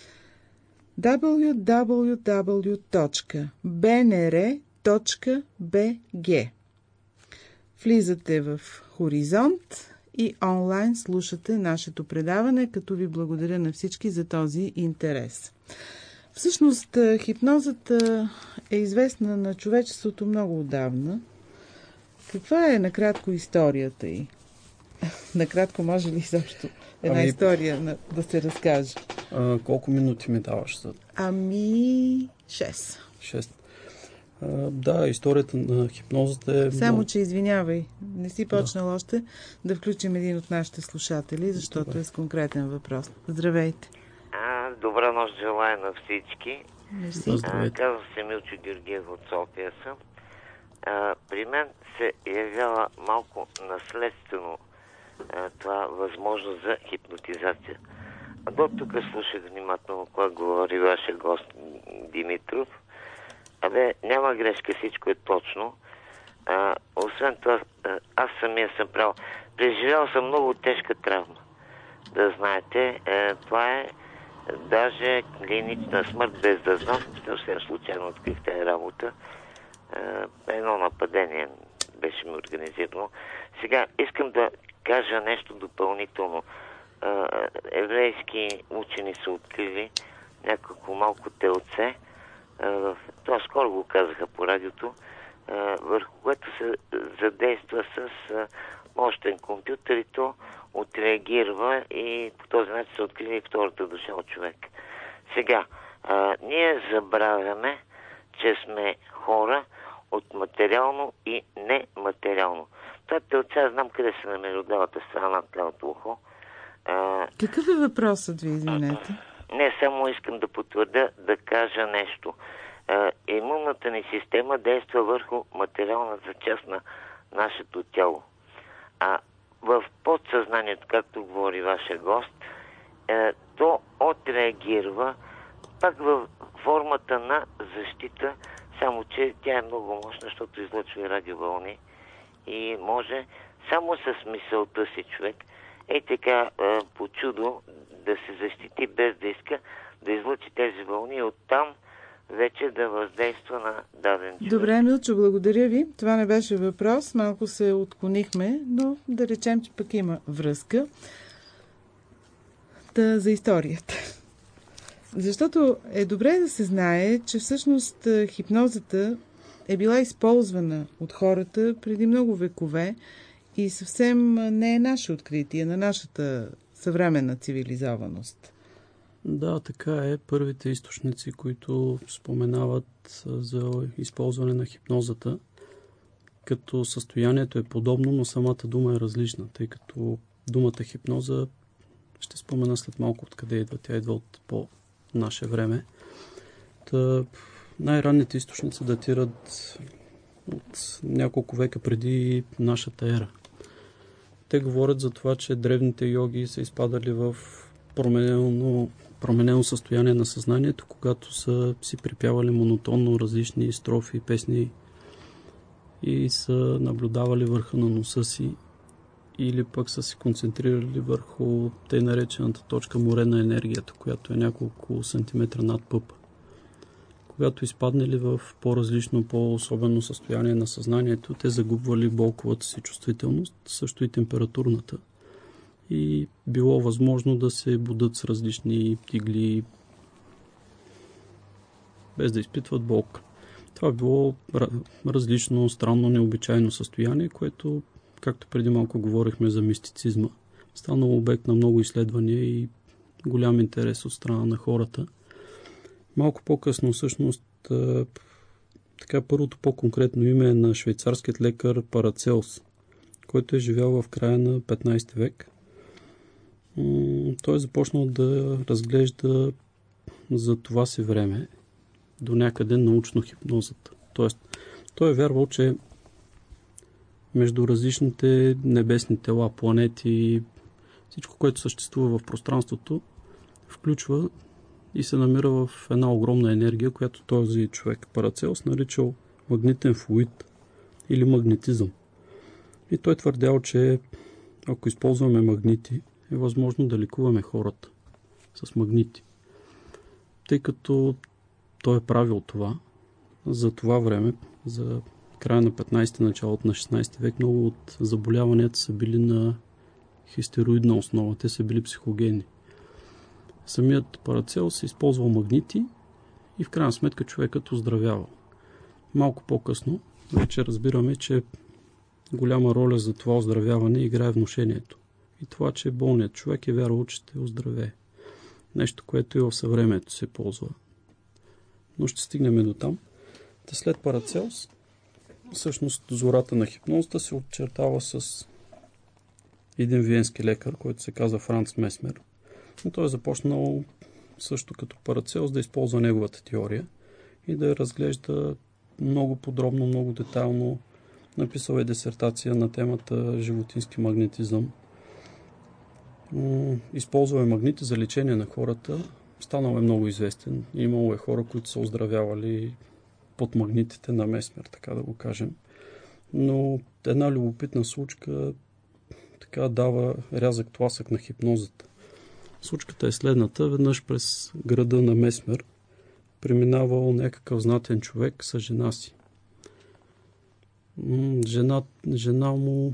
дабъл ю дабъл ю дабъл ю точка би ен ар точка би джи. Влизате в Хоризонт и онлайн слушате нашето предаване, като ви благодаря на всички за този интерес. Всъщност, хипнозата е известна на човечеството много отдавна. Каква е накратко историята й? Накратко може ли изобщо една ами, история на, да се разкаже? А, колко минути ми даваш? За... Ами, шест. Шест. А, да, историята на хипнозата е... Само, много... че извинявай, не си почнал да. още да включим един от нашите слушатели, защото Добре. е с конкретен въпрос. Здравейте. А, добра нощ желая на всички. Мерси. А, казвам се Милчо Георгиев от София съм. А, при мен се явява малко наследствено а, това възможност за хипнотизация. А до тук слушах внимателно, когато говори вашия гост Димитров. Абе, няма грешка, всичко е точно. А, освен това, аз самия съм правил. Преживял съм много тежка травма. Да знаете, е, това е даже клинична смърт, без да знам. Съвсем случайно открих тази работа. Е, едно нападение беше ми организирано. Сега искам да кажа нещо допълнително. Е, еврейски учени са открили някакво малко телце. Е, това скоро го казаха по радиото, е, върху което се задейства с е, мощен компютър и то отреагира и по този начин се открили втората душа от човек. Сега, а, ние забравяме, че сме хора от материално и нематериално. Това телце, аз знам къде се намери от лявата страна на лявото ухо. А, Какъв е въпросът ви, извинете? Не, само искам да потвърдя, да кажа нещо. А, имунната ни система действа върху материалната част на нашето тяло. А в подсъзнанието, както говори вашия гост, е, то отреагира пак в формата на защита, само че тя е много мощна, защото излъчва и радиовълни и може само с мисълта си човек е така е, по чудо да се защити без да иска да излъчи тези вълни и оттам вече да въздейства на даден човек. Добре, Милчо, благодаря ви. Това не беше въпрос. Малко се отклонихме, но да речем, че пък има връзка. Та за историята. Защото е добре да се знае, че всъщност хипнозата е била използвана от хората преди много векове и съвсем не е наше откритие на нашата съвременна цивилизованост. Да, така е. Първите източници, които споменават за използване на хипнозата, като състоянието е подобно, но самата дума е различна, тъй като думата хипноза, ще спомена след малко откъде идва. Тя идва от по-наше време. Та, най-ранните източници датират от няколко века преди нашата ера. Те говорят за това, че древните йоги са изпадали в променено, променено състояние на съзнанието, когато са си припявали монотонно различни строфи, песни и са наблюдавали върха на носа си или пък са се концентрирали върху тъй наречената точка море на енергията, която е няколко сантиметра над пъпа. Когато изпаднали в по-различно, по-особено състояние на съзнанието, те загубвали болковата си чувствителност, също и температурната. И било възможно да се будат с различни игли, без да изпитват болка. Това било различно, странно, необичайно състояние, което, както преди малко говорихме за мистицизма, станало обект на много изследвания и голям интерес от страна на хората. Малко по-късно, всъщност, така първото по-конкретно име е на швейцарският лекар Парацелс, който е живял в края на петнайсети век. Той е започнал да разглежда за това си време до някъде научно хипнозата. Тоест, той е вярвал, че между различните небесни тела, планети, всичко, което съществува в пространството, включва и се намира в една огромна енергия, която този човек Парацелс наричал магнитен флуид или магнетизъм. И той твърдял, че ако използваме магнити, е възможно да лекуваме хората с магнити. Тъй като той е правил това, за това време, за края на петнайсети, началото на шестнайсети век, много от заболяванията са били на хистероидна основа. Те са били психогенни. Самият Парацелс се използвал магнити и в крайна сметка човекът оздравявал. Малко по-късно вече разбираме, че голяма роля за това оздравяване играе внушението. И това, че болният човек е вярвал, че ще оздравее. Нещо, което и в съвремето се ползва. Но ще стигнем до там. Та след Парацелс, всъщност зората на хипнозата се очертава с един виенски лекар, който се казва Франц Месмер. Но той е започнал също като Парацелс да използва неговата теория и да я разглежда много подробно, много детайлно. Написал е дисертация на темата животински магнетизъм. Използвал е магнити за лечение на хората. Станал е много известен. Имало е хора, които са оздравявали под магнитите на Месмер, така да го кажем. Но една любопитна случка така дава рязък тласък на хипнозата. Случката е следната. Веднъж през града на Месмер преминавал някакъв знатен човек с жена си. Жена, жена му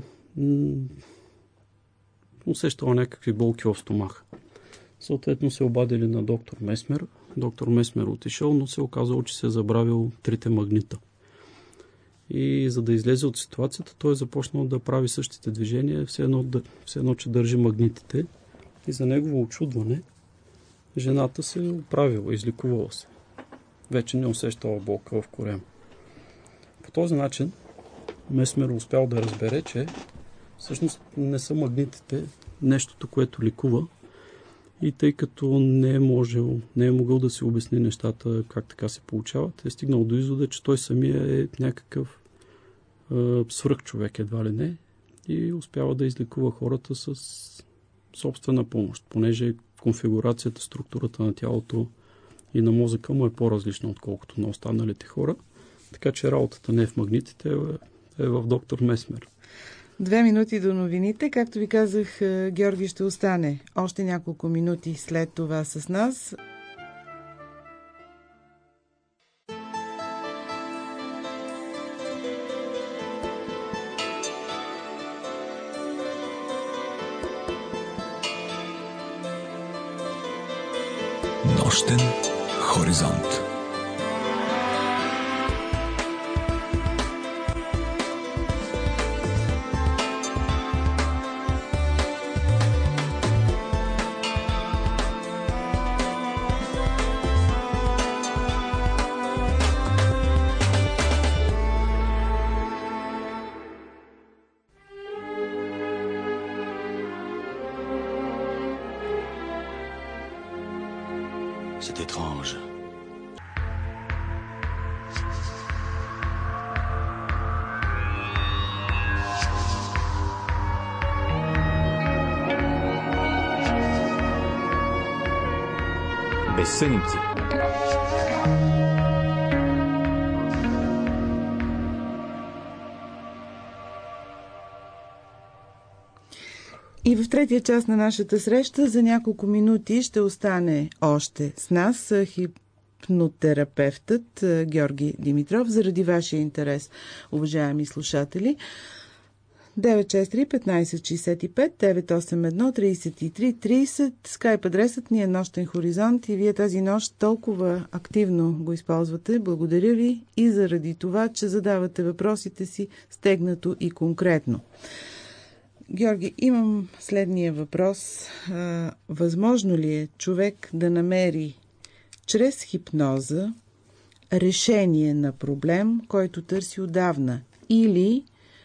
усещала някакви болки в стомаха. Съответно се обадили на доктор Месмер. Доктор Месмер отишъл, но се оказало, че се е забравил трите магнита. И за да излезе от ситуацията, той е започнал да прави същите движения, все едно, все едно че държи магнитите. И за негово очудване, жената се е оправила, излекувала се. Вече не усещала болка в корема. По този начин Месмер успял да разбере, че всъщност не са магнитите нещото, което лекува. И тъй като не е можел, не е могъл да се обясни нещата как така се получават, е стигнал до извода, че той самия е някакъв е, свръхчовек, едва ли не, и успява да излекува хората с собствена помощ, понеже конфигурацията, структурата на тялото и на мозъка му е по-различна, отколкото на останалите хора. Така че работата не е в магнитите, е в доктор Месмер. Две минути до новините. Както ви казах, Георги ще остане още няколко минути след това с нас. Нощен хоризонт. C'est étrange. Безсънници. И в третия част на нашата среща за няколко минути ще остане още с нас хипнотерапевтът Георги Димитров заради вашия интерес, уважаеми слушатели. девет шест три петнайсет шейсет и пет, девет осем едно трийсет и три трийсет. Скайп адресът ни е Нощен хоризонт и вие тази нощ толкова активно го използвате. Благодаря ви и заради това, че задавате въпросите си стегнато и конкретно. Георги, имам следния въпрос. Възможно ли е човек да намери чрез хипноза решение на проблем, който търси отдавна, или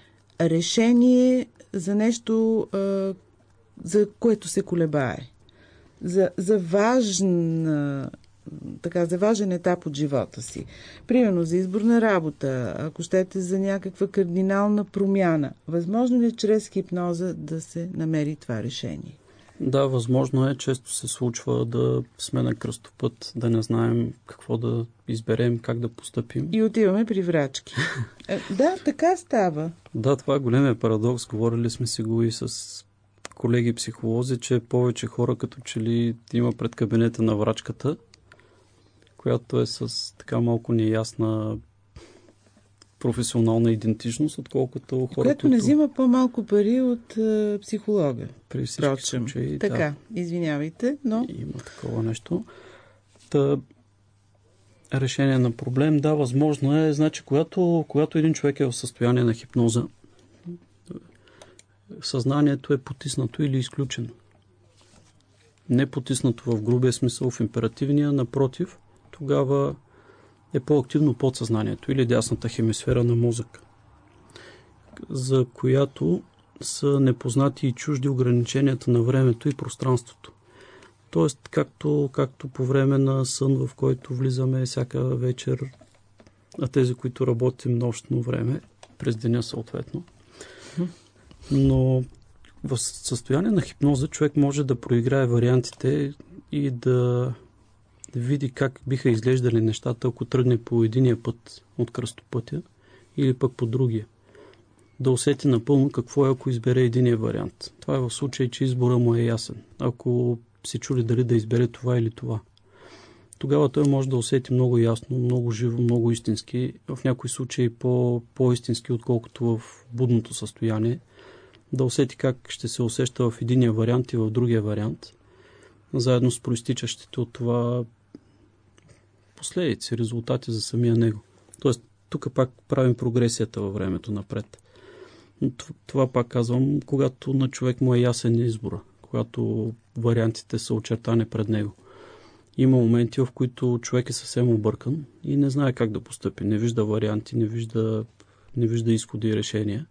решение за нещо, за което се колебае, за, за важна, така, за важен етап от живота си. Примерно за избор на работа, ако щете за някаква кардинална промяна. Възможно ли е чрез хипноза да се намери това решение? Да, възможно е. Често се случва да сме на кръстопът, да не знаем какво да изберем, как да постъпим. И отиваме при врачки. Да, така става. Да, това е големия парадокс. Говорили сме си го и с колеги психолози, че повече хора като че ли има пред кабинета на врачката, която е с така малко неясна професионална идентичност, отколкото хора, което не взима по-малко пари от е, психолога. При всички случаи, така, да. Извинявайте, но... Има такова нещо. Та, решение на проблем, да, възможно е. Значи, когато, когато един човек е в състояние на хипноза, съзнанието е потиснато или изключено. Не потиснато в грубия смисъл, в императивния, напротив, тогава е по-активно подсъзнанието или дясната хемисфера на мозъка, за която са непознати и чужди ограниченията на времето и пространството. Тоест, както, както по време на сън, в който влизаме всяка вечер, а тези, които работим нощно време, през деня съответно. Но в състояние на хипноза човек може да проиграе вариантите и да да види как биха изглеждали нещата, ако тръгне по единия път от кръстопътя или пък по другия. Да усети напълно какво е, ако избере единия вариант. Това е в случай, че избора му е ясен. Ако се чули дали да избере това или това. Тогава той може да усети много ясно, много живо, много истински, в някои случаи по, по-истински, отколкото в будното състояние. Да усети как ще се усеща в единия вариант и в другия вариант, заедно с проистичащите от това последици, резултати за самия него. Тоест, тук пак правим прогресията във времето напред. Но това пак казвам, когато на човек му е ясен избора, когато вариантите са очертани пред него. Има моменти, в които човек е съвсем объркан и не знае как да постъпи. Не вижда варианти, не вижда, не вижда изходи и решения.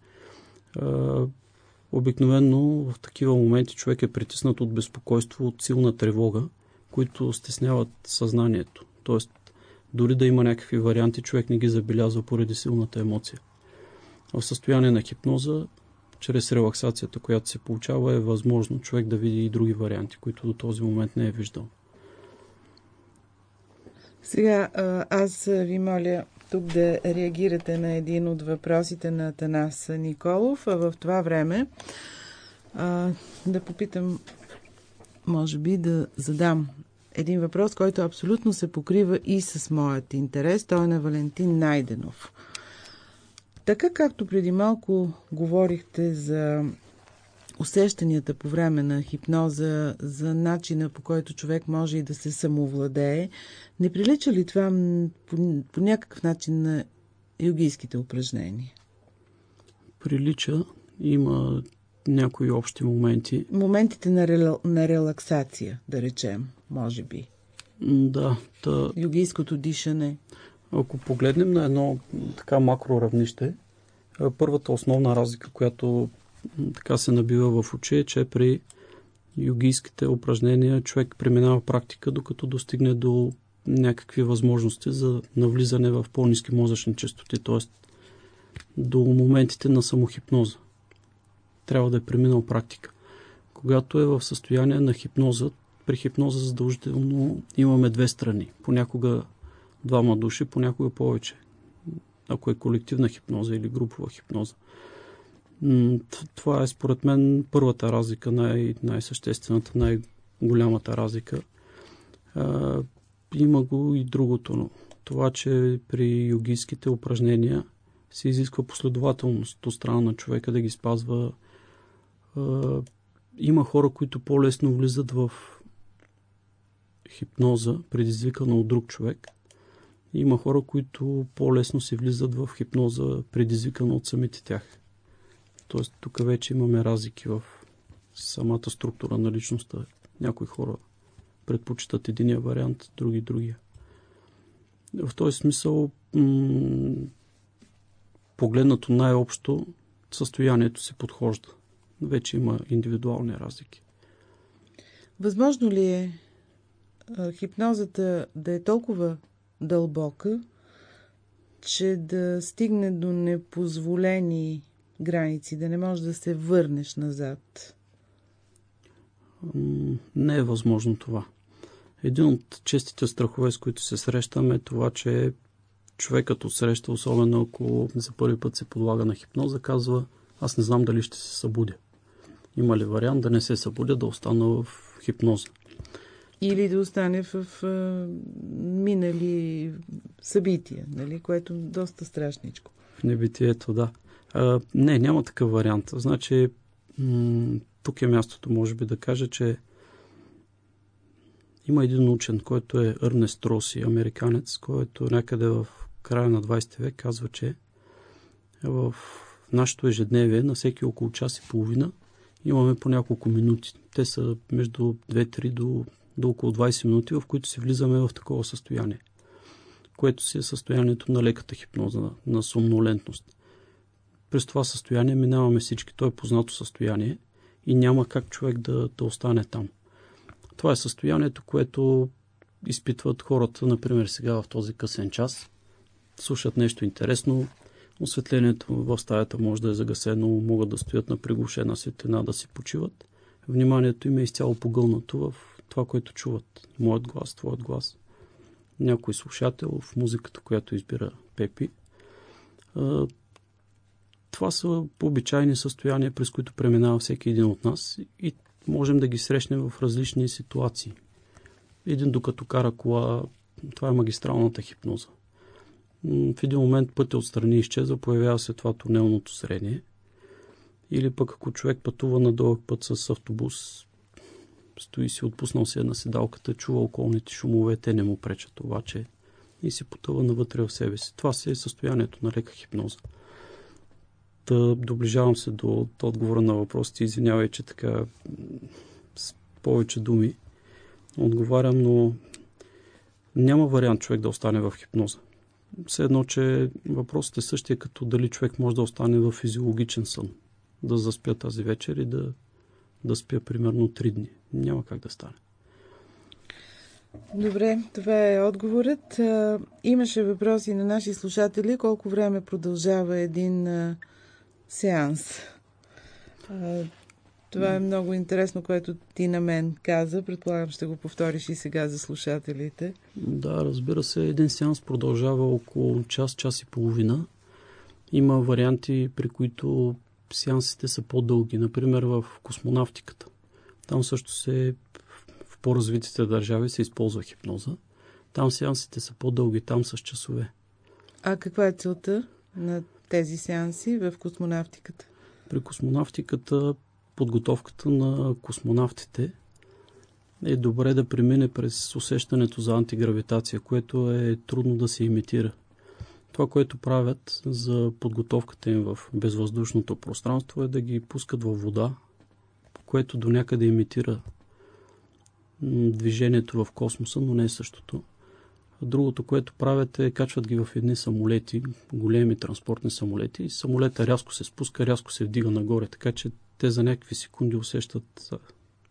Обикновено в такива моменти човек е притиснат от безпокойство, от силна тревога, които стесняват съзнанието. Тоест, дори да има някакви варианти, човек не ги забелязва поради силната емоция. В състояние на хипноза, чрез релаксацията, която се получава, е възможно човек да види и други варианти, които до този момент не е виждал. Сега аз ви моля тук да реагирате на един от въпросите на Атанас Николов, а в това време а, да попитам, може би да задам един въпрос, който абсолютно се покрива и с моят интерес. Той е на Валентин Найденов. Така както преди малко говорихте за усещанията по време на хипноза, за начина, по който човек може и да се самовладее, не прилича ли това по, по някакъв начин на йогийските упражнения? Прилича. Има някои общи моменти. Моментите на, рел... на релаксация, да речем, може би. Да. Та... Йогийското дишане. Ако погледнем на едно така макро равнище, първата основна разлика, която така се набива в очи, е, че при йогийските упражнения човек преминава практика, докато достигне до някакви възможности за навлизане в по-ниски мозъчни честоти, т.е. до моментите на самохипноза. Трябва да е преминал практика. Когато е в състояние на хипноза, при хипноза задължително имаме две страни. Понякога двама души, понякога повече. Ако е колективна хипноза или групова хипноза. Това е според мен първата разлика, най- най-съществената, най-голямата разлика. А, има го и другото, но това, че при йогийските упражнения се изисква последователност от страна на човека да ги спазва. А, има хора, които по-лесно влизат в хипноза, предизвикана от друг човек. Има хора, които по-лесно се влизат в хипноза, предизвикана от самите тях. Тоест, тук вече имаме разлики в самата структура на личността. Някои хора предпочитат единия вариант, други другия. В този смисъл, м- погледнато най-общо, състоянието се подхожда. Вече има индивидуални разлики. Възможно ли е а, хипнозата да е толкова дълбока, че да стигне до непозволени граници, да не можеш да се върнеш назад? Не е възможно това. Един от честите страхове, с които се срещаме, е това, че човекът отсреща, особено ако за първи път се подлага на хипноза, казва: аз не знам дали ще се събудя. Има ли вариант да не се събудя, да остана в хипноза? Или да остане в а, минали събития, нали? Което е доста страшничко. В небитието, да. А, не, няма такъв вариант. Значи, м- тук е мястото, може би, да кажа, че има един учен, който е Ернест Роси, американец, който някъде в края на двайсети век казва, че в нашето ежедневие на всеки около час и половина имаме по няколко минути. Те са между две-три до, до около двайсет минути, в които се влизаме в такова състояние, което си е състоянието на леката хипноза, на сомнолентност. През това състояние минаваме всички. То е познато състояние и няма как човек да, да остане там. Това е състоянието, което изпитват хората, например сега в този късен час. Слушат нещо интересно, осветлението в стаята може да е загасено, могат да стоят на приглушена светлина, да си почиват. Вниманието им е изцяло погълнато в това, което чуват. Моят глас, твоят глас. Някой слушател в музиката, която избира Пепи. Това са обичайни състояния, през които преминава всеки един от нас и можем да ги срещнем в различни ситуации. Един докато кара кола, това е магистралната хипноза. В един момент пътя отстрани изчезва, появява се това тунелното зрение. Или пък ако човек пътува на дълъг път с автобус, стои си, отпуснал се на седалката, чува околните шумове, те не му пречат обаче и се потъва навътре в себе си. Това си е състоянието на лека хипноза. Да доближавам се до, до отговора на въпросите. Извинявай, че така с повече думи отговарям, но няма вариант човек да остане в хипноза. Все едно, че въпросът е същия, като дали човек може да остане в физиологичен сън. Да заспя тази вечер и да, да спя примерно три дни. Няма как да стане. Добре, това е отговорът. А, имаше въпроси на наши слушатели. Колко време продължава един а, сеанс? А, това е много интересно, което ти на мен каза. Предполагам, ще го повториш и сега за слушателите. Да, разбира се, един сеанс продължава около час, час и половина. Има варианти, при които сеансите са по-дълги. Например, в космонавтиката. Там също се в по-развитите държави се използва хипноза. Там сеансите са по-дълги, там с часове. А каква е целта на тези сеанси в космонавтиката? При космонавтиката подготовката на космонавтите е добре да премине през усещането за антигравитация, което е трудно да се имитира. Това, което правят за подготовката им в безвъздушното пространство, е да ги пускат във вода, което до някъде имитира движението в космоса, но не е същото. Другото, което правят, е качват ги в едни самолети, големи транспортни самолети, и самолета рязко се спуска, рязко се вдига нагоре, така че те за някакви секунди усещат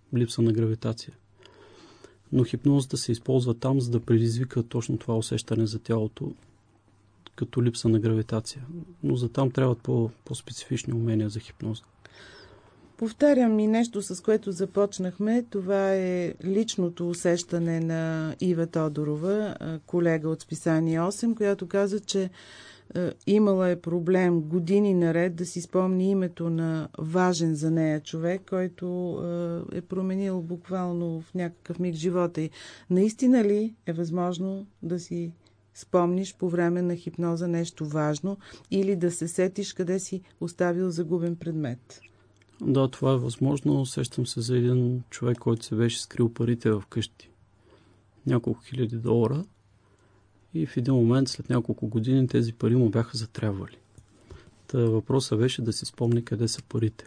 липса на гравитация. Но хипнозата се използва там, за да предизвика точно това усещане за тялото, като липса на гравитация. Но за там трябват по, по-специфични умения за хипноза. Повтарям и нещо, с което започнахме. Това е личното усещане на Ива Тодорова, колега от списание осем, която каза, че е, имала е проблем години наред да си спомни името на важен за нея човек, който е, е променил буквално в някакъв миг живота й. Наистина ли е възможно да си спомниш по време на хипноза нещо важно или да се сетиш къде си оставил загубен предмет? Да, това е възможно. Сещам се за един човек, който се беше скрил парите в къщи. Няколко хиляди долара. И в един момент, след няколко години, тези пари му бяха затрябвали. Та въпросът беше да си спомни къде са парите.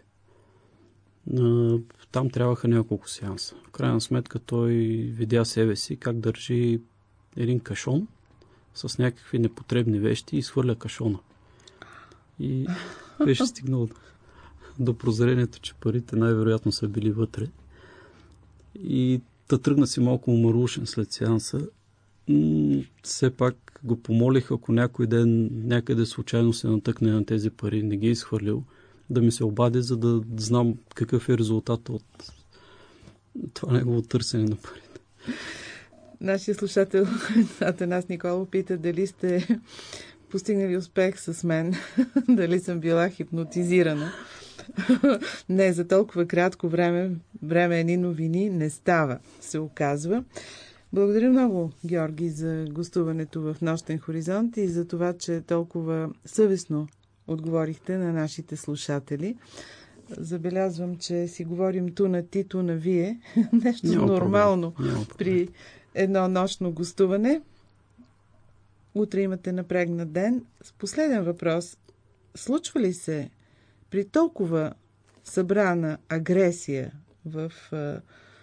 Там трябваха няколко сеанса. В крайна сметка той видя себе си как държи един кашон с някакви непотребни вещи и свърля кашона. И беше стигнал до прозрението, че парите най-вероятно са били вътре. И та тръгна си малко умърлушен след сеанса. М- все пак го помолих, ако някой ден някъде случайно се натъкне на тези пари, не ги е изхвърлил, да ми се обади, за да знам какъв е резултат от това негово търсене на парите. Нашия слушател Атанас Николов пита дали сте постигнали успех с мен, дали съм била хипнотизирана. Не, за толкова кратко време, време едни новини не става, се оказва. Благодаря много, Георги, за гостуването в Нощен хоризонт и за това, че толкова съвестно отговорихте на нашите слушатели. Забелязвам, че си говорим ту на ти, ту на вие. Нещо Няма нормално при едно нощно гостуване. Утре имате напрегнат ден. С последен въпрос. Случва ли се при толкова събрана агресия в а,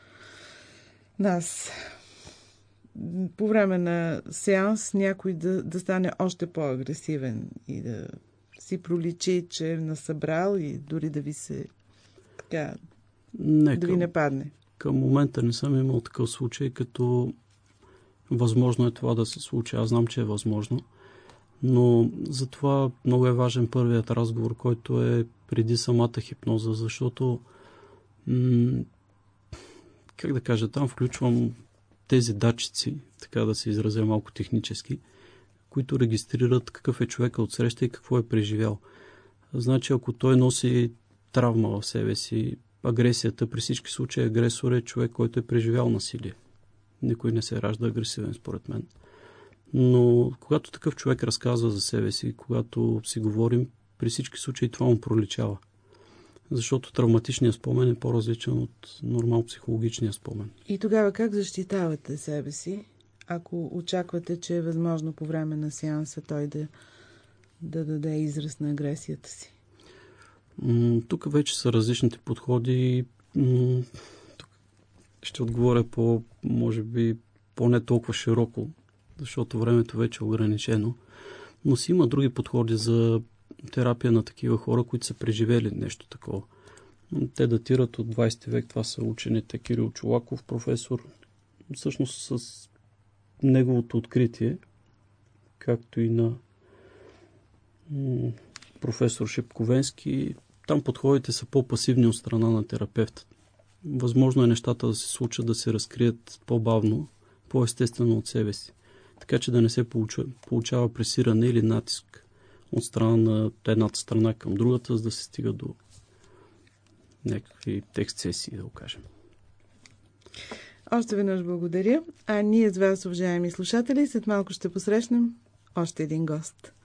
нас по време на сеанс някой да, да стане още по-агресивен и да си проличи, че е насъбрал и дори да ви се така, не, да към, ви нападне? Към момента не съм имал такъв случай, като възможно е това да се случи. Аз знам, че е възможно. Но затова много е важен първият разговор, който е преди самата хипноза, защото м- как да кажа, там включвам тези датчици, така да се изразя малко технически, които регистрират какъв е човека отсреща и какво е преживял. Значи, ако той носи травма в себе си, агресията, при всички случаи агресор е човек, който е преживял насилие. Никой не се ражда агресивен, според мен. Но когато такъв човек разказва за себе си, когато си говорим, при всички случаи това му проличава. Защото травматичният спомен е по-различен от нормал психологичния спомен. И тогава как защитавате себе си, ако очаквате, че е възможно по време на сеанса той да, да даде израз на агресията си? М- тук вече са различните подходи. М- тук ще отговоря по, може би, по-не толкова широко, защото времето вече е ограничено. Но си има други подходи за терапия на такива хора, които са преживели нещо такова. Те датират от двайсети век. Това са учените Кирил Чолаков, професор. Всъщност с неговото откритие, както и на м- професор Шепковенски, там подходите са по-пасивни от страна на терапевта. Възможно е нещата да се случат, да се разкрият по-бавно, по-естествено от себе си. Така че да не се получава, получава пресиране или натиск от страна на едната страна към другата, за да се стига до някакви ексцесии, да го кажем. Още веднъж благодаря. А ние с вас, уважаеми слушатели, след малко ще посрещнем още един гост.